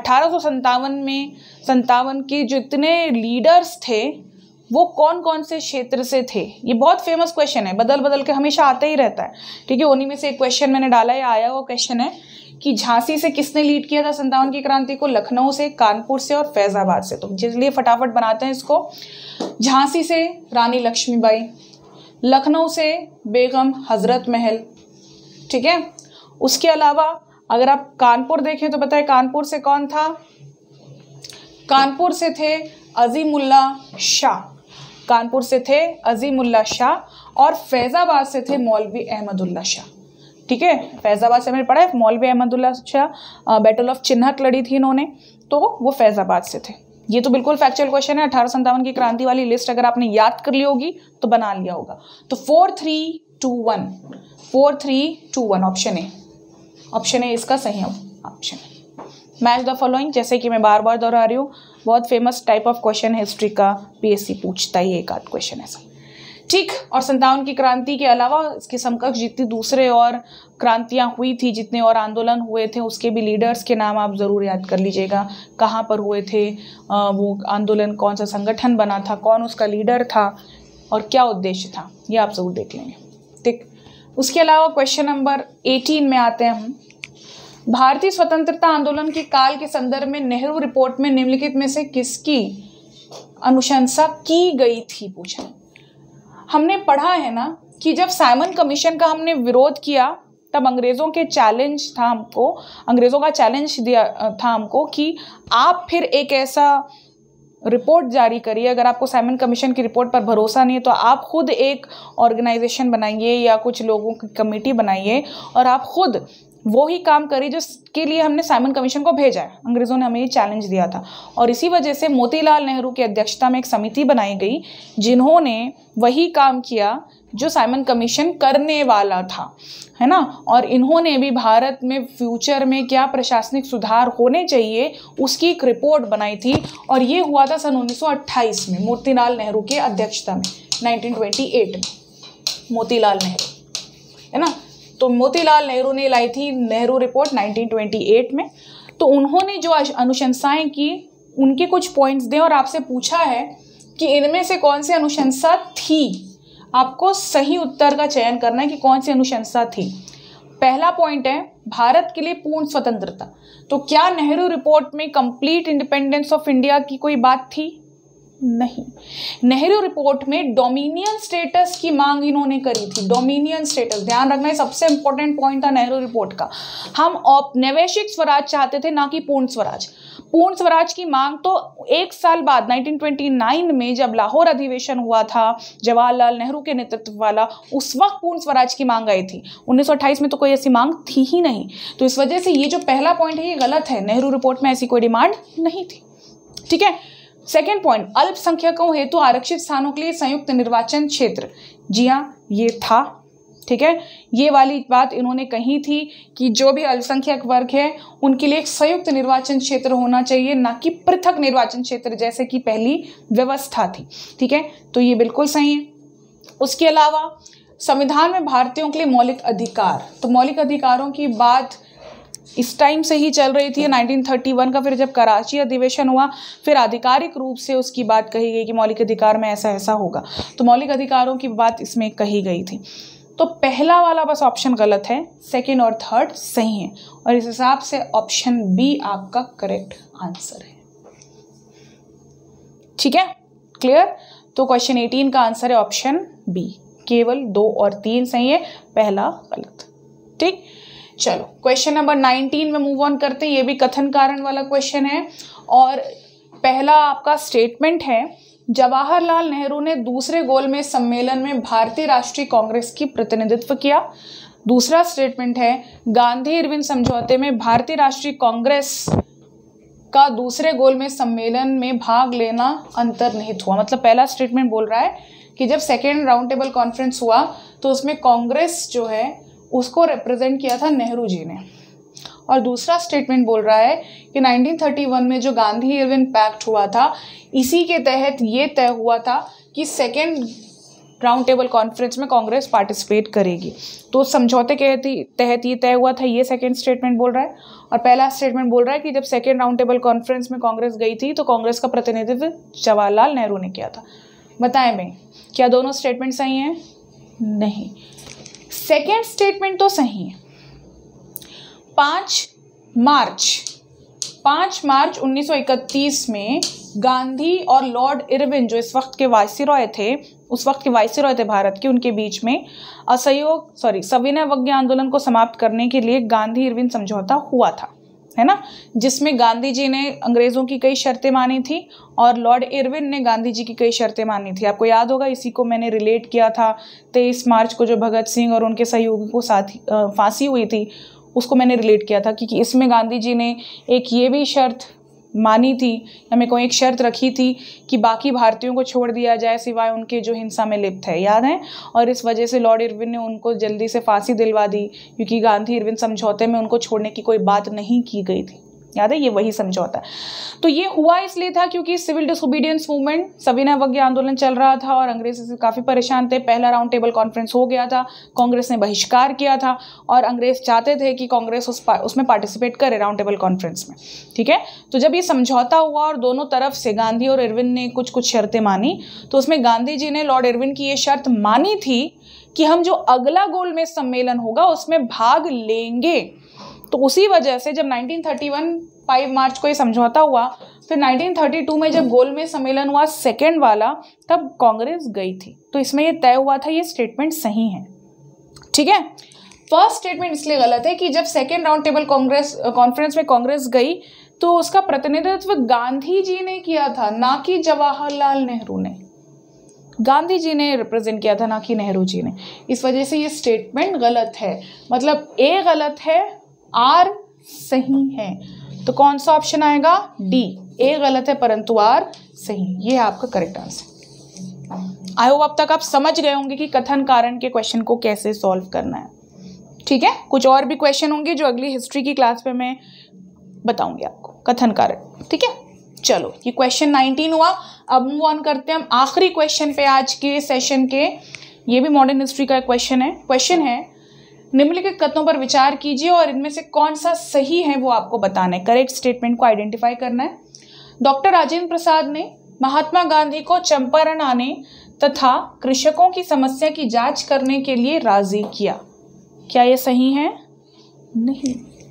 1857 के जो इतने लीडर्स थे वो कौन कौन से क्षेत्र से थे, ये बहुत फेमस क्वेश्चन है, बदल बदल के हमेशा आता ही रहता है। ठीक है, उन्हीं में से एक क्वेश्चन मैंने डाला है, आया हुआ क्वेश्चन है कि झांसी से किसने लीड किया था 57 की क्रांति को, लखनऊ से, कानपुर से और फैजाबाद से। तो इसलिए फटाफट बनाते हैं इसको। झांसी से रानी लक्ष्मीबाई, लखनऊ से बेगम हजरत महल, ठीक है। उसके अलावा अगर आप कानपुर देखें तो बताए कानपुर से कौन था, कानपुर से थे अजीमुल्ला शाह, कानपुर से थे अजीमुल्ला शाह और फैजाबाद से थे मौलवी अहमदुल्ला शाह, ठीक है। फैजाबाद से मैंने पढ़ा है, मौलवी अहमदुल्ला शाह बैटल ऑफ चिन्हट लड़ी थी इन्होंने, तो वो फैजाबाद से थे। ये तो बिल्कुल फैक्चुअल क्वेश्चन है। 1857 की क्रांति वाली लिस्ट अगर आपने याद कर ली होगी तो बना लिया होगा। तो 4-3-2-1, 4-3-2-1 ऑप्शन ए इसका सही ऑप्शन है। मैच द फॉलोइंग, जैसे कि मैं बार बार दोहरा रही हूँ, बहुत फेमस टाइप ऑफ क्वेश्चन है हिस्ट्री का, पीएससी पूछता ही एक आध क्वेश्चन ऐसा, ठीक। और 57 की क्रांति के अलावा इसके समकक्ष जितनी दूसरे और क्रांतियां हुई थी, जितने और आंदोलन हुए थे, उसके भी लीडर्स के नाम आप ज़रूर याद कर लीजिएगा। कहाँ पर हुए थे वो आंदोलन, कौन सा संगठन बना था, कौन उसका लीडर था और क्या उद्देश्य था, ये आप ज़रूर देख लेंगे, ठीक। उसके अलावा क्वेश्चन नंबर 18 में आते हैं हम। भारतीय स्वतंत्रता आंदोलन के काल के संदर्भ में नेहरू रिपोर्ट में निम्नलिखित में से किसकी अनुशंसा की गई थी, पूछा। हमने पढ़ा है ना कि जब साइमन कमीशन का हमने विरोध किया तब अंग्रेजों का चैलेंज दिया था हमको कि आप फिर एक ऐसा रिपोर्ट जारी करिए, अगर आपको साइमन कमीशन की रिपोर्ट पर भरोसा नहीं है तो आप खुद एक ऑर्गेनाइजेशन बनाइए या कुछ लोगों की कमेटी बनाइए और आप खुद वो ही काम करिए जिसके लिए हमने साइमन कमीशन को भेजा है। अंग्रेज़ों ने हमें ये चैलेंज दिया था और इसी वजह से मोतीलाल नेहरू की अध्यक्षता में एक समिति बनाई गई जिन्होंने वही काम किया जो साइमन कमीशन करने वाला था, है ना। और इन्होंने भी भारत में फ्यूचर में क्या प्रशासनिक सुधार होने चाहिए उसकी एक रिपोर्ट बनाई थी और ये हुआ था सन 1928 में मोतीलाल नेहरू के अध्यक्षता में, 1928 में मोतीलाल नेहरू, है ना। तो मोतीलाल नेहरू ने लाई थी नेहरू रिपोर्ट 1928 में। तो उन्होंने जो अनुशंसाएं की उनके कुछ पॉइंट्स दें और आपसे पूछा है कि इनमें से कौन सी अनुशंसा थी। आपको सही उत्तर का चयन करना है कि कौन सी अनुशंसा थी। पहला पॉइंट है भारत के लिए पूर्ण स्वतंत्रता। तो क्या नेहरू रिपोर्ट में कंप्लीट इंडिपेंडेंस ऑफ इंडिया की कोई बात थी? नहीं। नेहरू रिपोर्ट में डोमिनियन स्टेटस की मांग इन्होंने करी थी। डोमिनियन स्टेटस, ध्यान रखना है, सबसे इंपॉर्टेंट पॉइंट था नेहरू रिपोर्ट का। हम औपनिवेशिक स्वराज चाहते थे, ना कि पूर्ण स्वराज। पूर्ण स्वराज की मांग तो एक साल बाद 1929 में जब लाहौर अधिवेशन हुआ था जवाहरलाल नेहरू के नेतृत्व वाला, उस वक्त पूर्ण स्वराज की मांग आई थी। 1928 में तो कोई ऐसी मांग थी ही नहीं। तो इस वजह से ये जो पहला पॉइंट है ये गलत है। नेहरू रिपोर्ट में ऐसी कोई डिमांड नहीं थी, ठीक है। सेकेंड पॉइंट, अल्पसंख्यकों हेतु आरक्षित स्थानों के लिए संयुक्त निर्वाचन क्षेत्र। जी हाँ, ये था, ठीक है। ये वाली बात इन्होंने कही थी कि जो भी अल्पसंख्यक वर्ग है उनके लिए एक संयुक्त निर्वाचन क्षेत्र होना चाहिए, ना कि पृथक निर्वाचन क्षेत्र जैसे कि पहली व्यवस्था थी, ठीक है। तो ये बिल्कुल सही है। उसके अलावा संविधान में भारतीयों के लिए मौलिक अधिकार, तो मौलिक अधिकारों की बात इस टाइम से ही चल रही थी 1931 का। फिर जब कराची अधिवेशन हुआ फिर आधिकारिक रूप से उसकी बात कही गई कि मौलिक अधिकार में ऐसा ऐसा होगा। तो मौलिक अधिकारों की बात इसमें कही गई थी। तो पहला वाला बस ऑप्शन गलत है, सेकंड और थर्ड सही है और इस हिसाब से ऑप्शन बी आपका करेक्ट आंसर है, ठीक है, क्लियर। तो क्वेश्चन 18 का आंसर है ऑप्शन बी। केवल 2 और 3 सही है, पहला गलत, ठीक। चलो क्वेश्चन नंबर 19 में मूव ऑन करते हैं। ये भी कथन कारण वाला क्वेश्चन है और पहला आपका स्टेटमेंट है, जवाहरलाल नेहरू ने दूसरे गोलमेज सम्मेलन में भारतीय राष्ट्रीय कांग्रेस की प्रतिनिधित्व किया। दूसरा स्टेटमेंट है, गांधी इरविन समझौते में भारतीय राष्ट्रीय कांग्रेस का दूसरे गोलमेज सम्मेलन में भाग लेना अंतर्निहित हुआ। मतलब पहला स्टेटमेंट बोल रहा है कि जब सेकेंड राउंड टेबल कॉन्फ्रेंस हुआ तो उसमें कांग्रेस जो है उसको रिप्रेजेंट किया था नेहरू जी ने। और दूसरा स्टेटमेंट बोल रहा है कि 1931 में जो गांधी इरविन पैक्ट हुआ था इसी के तहत ये तय हुआ था कि सेकेंड राउंड टेबल कॉन्फ्रेंस में कांग्रेस पार्टिसिपेट करेगी। तो समझौते के तहत ये तय हुआ था, ये सेकेंड स्टेटमेंट बोल रहा है। और पहला स्टेटमेंट बोल रहा है कि जब सेकेंड राउंड टेबल कॉन्फ्रेंस में कांग्रेस गई थी तो कांग्रेस का प्रतिनिधित्व जवाहरलाल नेहरू ने किया था। बताएं भाई, क्या दोनों स्टेटमेंट सही हैं? नहीं, सेकेंड स्टेटमेंट तो सही है। 5 मार्च 1931 में गांधी और लॉर्ड इरविन, जो इस वक्त के वायसरॉय थे, उस वक्त के वायसरॉय थे भारत के, उनके बीच में सविनय अवज्ञा आंदोलन को समाप्त करने के लिए गांधी इरविन समझौता हुआ था, है ना, जिसमें गांधी जी ने अंग्रेजों की कई शर्तें मानी थी और लॉर्ड इरविन ने गांधी जी की कई शर्तें मानी थी। आपको याद होगा, इसी को मैंने रिलेट किया था 23 मार्च को जो भगत सिंह और उनके सहयोगी को फांसी हुई थी, उसको मैंने रिलेट किया था कि इसमें गांधी जी ने एक ये भी शर्त मानी थी, हमें कोई एक शर्त रखी थी कि बाकी भारतीयों को छोड़ दिया जाए सिवाय उनके जो हिंसा में लिप्त है, याद है। और इस वजह से लॉर्ड इरविन ने उनको जल्दी से फांसी दिलवा दी, क्योंकि गांधी इरविन समझौते में उनको छोड़ने की कोई बात नहीं की गई थी, याद है, ये वही समझौता। तो ये हुआ इसलिए था क्योंकि सिविल डिसोबीडियंस मूवमेंट, सविनय अवज्ञा आंदोलन चल रहा था और अंग्रेज इससे काफ़ी परेशान थे। पहला राउंड टेबल कॉन्फ्रेंस हो गया था, कांग्रेस ने बहिष्कार किया था और अंग्रेज चाहते थे कि कांग्रेस उसमें पार्टिसिपेट करे राउंड टेबल कॉन्फ्रेंस में, ठीक है। तो जब ये समझौता हुआ और दोनों तरफ से गांधी और इरविन ने कुछ कुछ शर्तें मानी, तो उसमें गांधी जी ने लॉर्ड इरविन की ये शर्त मानी थी कि हम जो अगला गोलमेज सम्मेलन होगा उसमें भाग लेंगे। तो उसी वजह से जब 1931 5 मार्च को ये समझौता हुआ, फिर 1932 में जब गोलमेज सम्मेलन हुआ सेकेंड वाला, तब कांग्रेस गई थी। तो इसमें ये तय हुआ था, ये स्टेटमेंट सही है, ठीक है। फर्स्ट स्टेटमेंट इसलिए गलत है कि जब सेकेंड राउंड टेबल कॉन्फ्रेंस में कांग्रेस गई तो उसका प्रतिनिधित्व गांधी जी ने किया था, ना कि जवाहरलाल नेहरू ने। गांधी जी ने रिप्रेजेंट किया था, ना कि नेहरू जी ने। इस वजह से ये स्टेटमेंट गलत है, मतलब ए गलत है, आर सही है। तो कौन सा ऑप्शन आएगा? डी, ए गलत है परंतु आर सही। ये है आपका करेक्ट आंसर। आई होप अब तक आप समझ गए होंगे कि कथन कारण के क्वेश्चन को कैसे सॉल्व करना है, ठीक है। कुछ और भी क्वेश्चन होंगे जो अगली हिस्ट्री की क्लास में मैं बताऊंगी आपको, कथन कारण, ठीक है। चलो, ये क्वेश्चन 19 हुआ। अब मूव ऑन करते हैं हम आखिरी क्वेश्चन पे आज के सेशन के। ये भी मॉडर्न हिस्ट्री का क्वेश्चन है। क्वेश्चन है, निम्नलिखित कथनों पर विचार कीजिए और इनमें से कौन सा सही है वो आपको बताना है, करेक्ट स्टेटमेंट को आइडेंटिफाई करना है। डॉक्टर राजेंद्र प्रसाद ने महात्मा गांधी को चंपारण आने तथा कृषकों की समस्या की जांच करने के लिए राजी किया। क्या ये सही है? नहीं।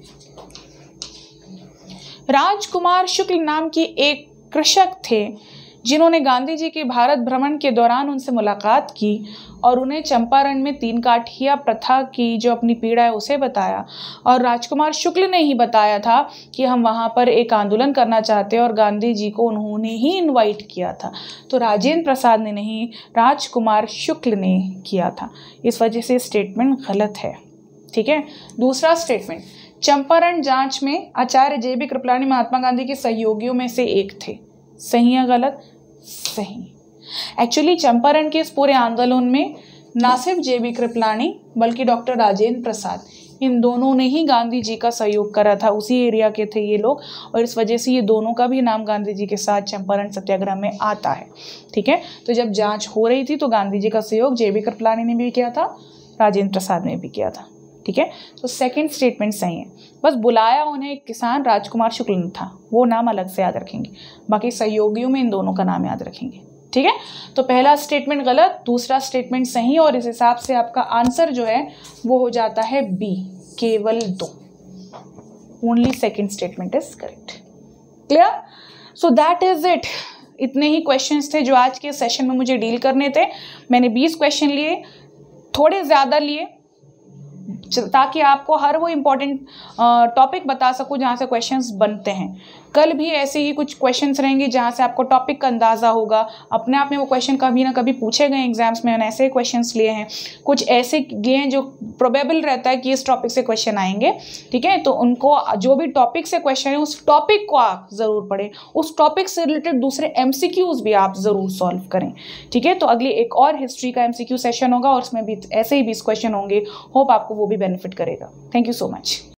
राजकुमार शुक्ल नाम की एक कृषक थे जिन्होंने गांधी जी के भारत भ्रमण के दौरान उनसे मुलाकात की और उन्हें चंपारण में 3 काठिया प्रथा की जो अपनी पीड़ा है उसे बताया। और राजकुमार शुक्ल ने ही बताया था कि हम वहाँ पर एक आंदोलन करना चाहते हैं और गांधी जी को उन्होंने ही इनवाइट किया था। तो राजेंद्र प्रसाद ने नहीं, राजकुमार शुक्ल ने किया था। इस वजह से स्टेटमेंट गलत है, ठीक है। दूसरा स्टेटमेंट, चंपारण जांच में आचार्य जे.बी. कृपलानी महात्मा गांधी के सहयोगियों में से एक थे। सही है गलत? सही। एक्चुअली चंपारण के इस पूरे आंदोलन में ना सिर्फ जे.बी. कृपलानी बल्कि डॉक्टर राजेंद्र प्रसाद, इन दोनों ने ही गांधी जी का सहयोग करा था। उसी एरिया के थे ये लोग और इस वजह से ये दोनों का भी नाम गांधी जी के साथ चंपारण सत्याग्रह में आता है, ठीक है। तो जब जांच हो रही थी तो गांधी जी का सहयोग जे.बी. कृपलानी ने भी किया था, राजेंद्र प्रसाद ने भी किया था, ठीक है। तो सेकंड स्टेटमेंट सही है। बस बुलाया उन्हें एक किसान राजकुमार शुक्ल ने था, वो नाम अलग से याद रखेंगे, बाकी सहयोगियों में इन दोनों का नाम याद रखेंगे, ठीक है। तो पहला स्टेटमेंट गलत, दूसरा स्टेटमेंट सही और इस हिसाब से आपका आंसर जो है वो हो जाता है बी, केवल 2। Only second statement is correct. Clear? So that is it. इतने ही क्वेश्चंस थे जो आज के सेशन में मुझे डील करने थे। मैंने 20 क्वेश्चन लिए, थोड़े ज़्यादा लिए ताकि आपको हर वो इम्पोर्टेंट टॉपिक बता सकूं जहाँ से क्वेश्चंस बनते हैं। कल भी ऐसे ही कुछ क्वेश्चंस रहेंगे जहाँ से आपको टॉपिक का अंदाज़ा होगा। अपने आप में वो क्वेश्चन कभी ना कभी पूछे गए एग्जाम्स में, मैंने ऐसे क्वेश्चंस लिए हैं, कुछ ऐसे लिए हैं जो प्रोबेबल रहता है कि इस टॉपिक से क्वेश्चन आएंगे, ठीक है। तो उनको जो भी टॉपिक से क्वेश्चन है उस टॉपिक को आप ज़रूर पढ़ें, उस टॉपिक से रिलेटेड दूसरे MCQs भी आप ज़रूर सॉल्व करें, ठीक है। तो अगली एक और हिस्ट्री का MCQ सेशन होगा और उसमें भी ऐसे ही 20 क्वेश्चन होंगे। होप आपको वो भी बेनिफिट करेगा। Thank you so much.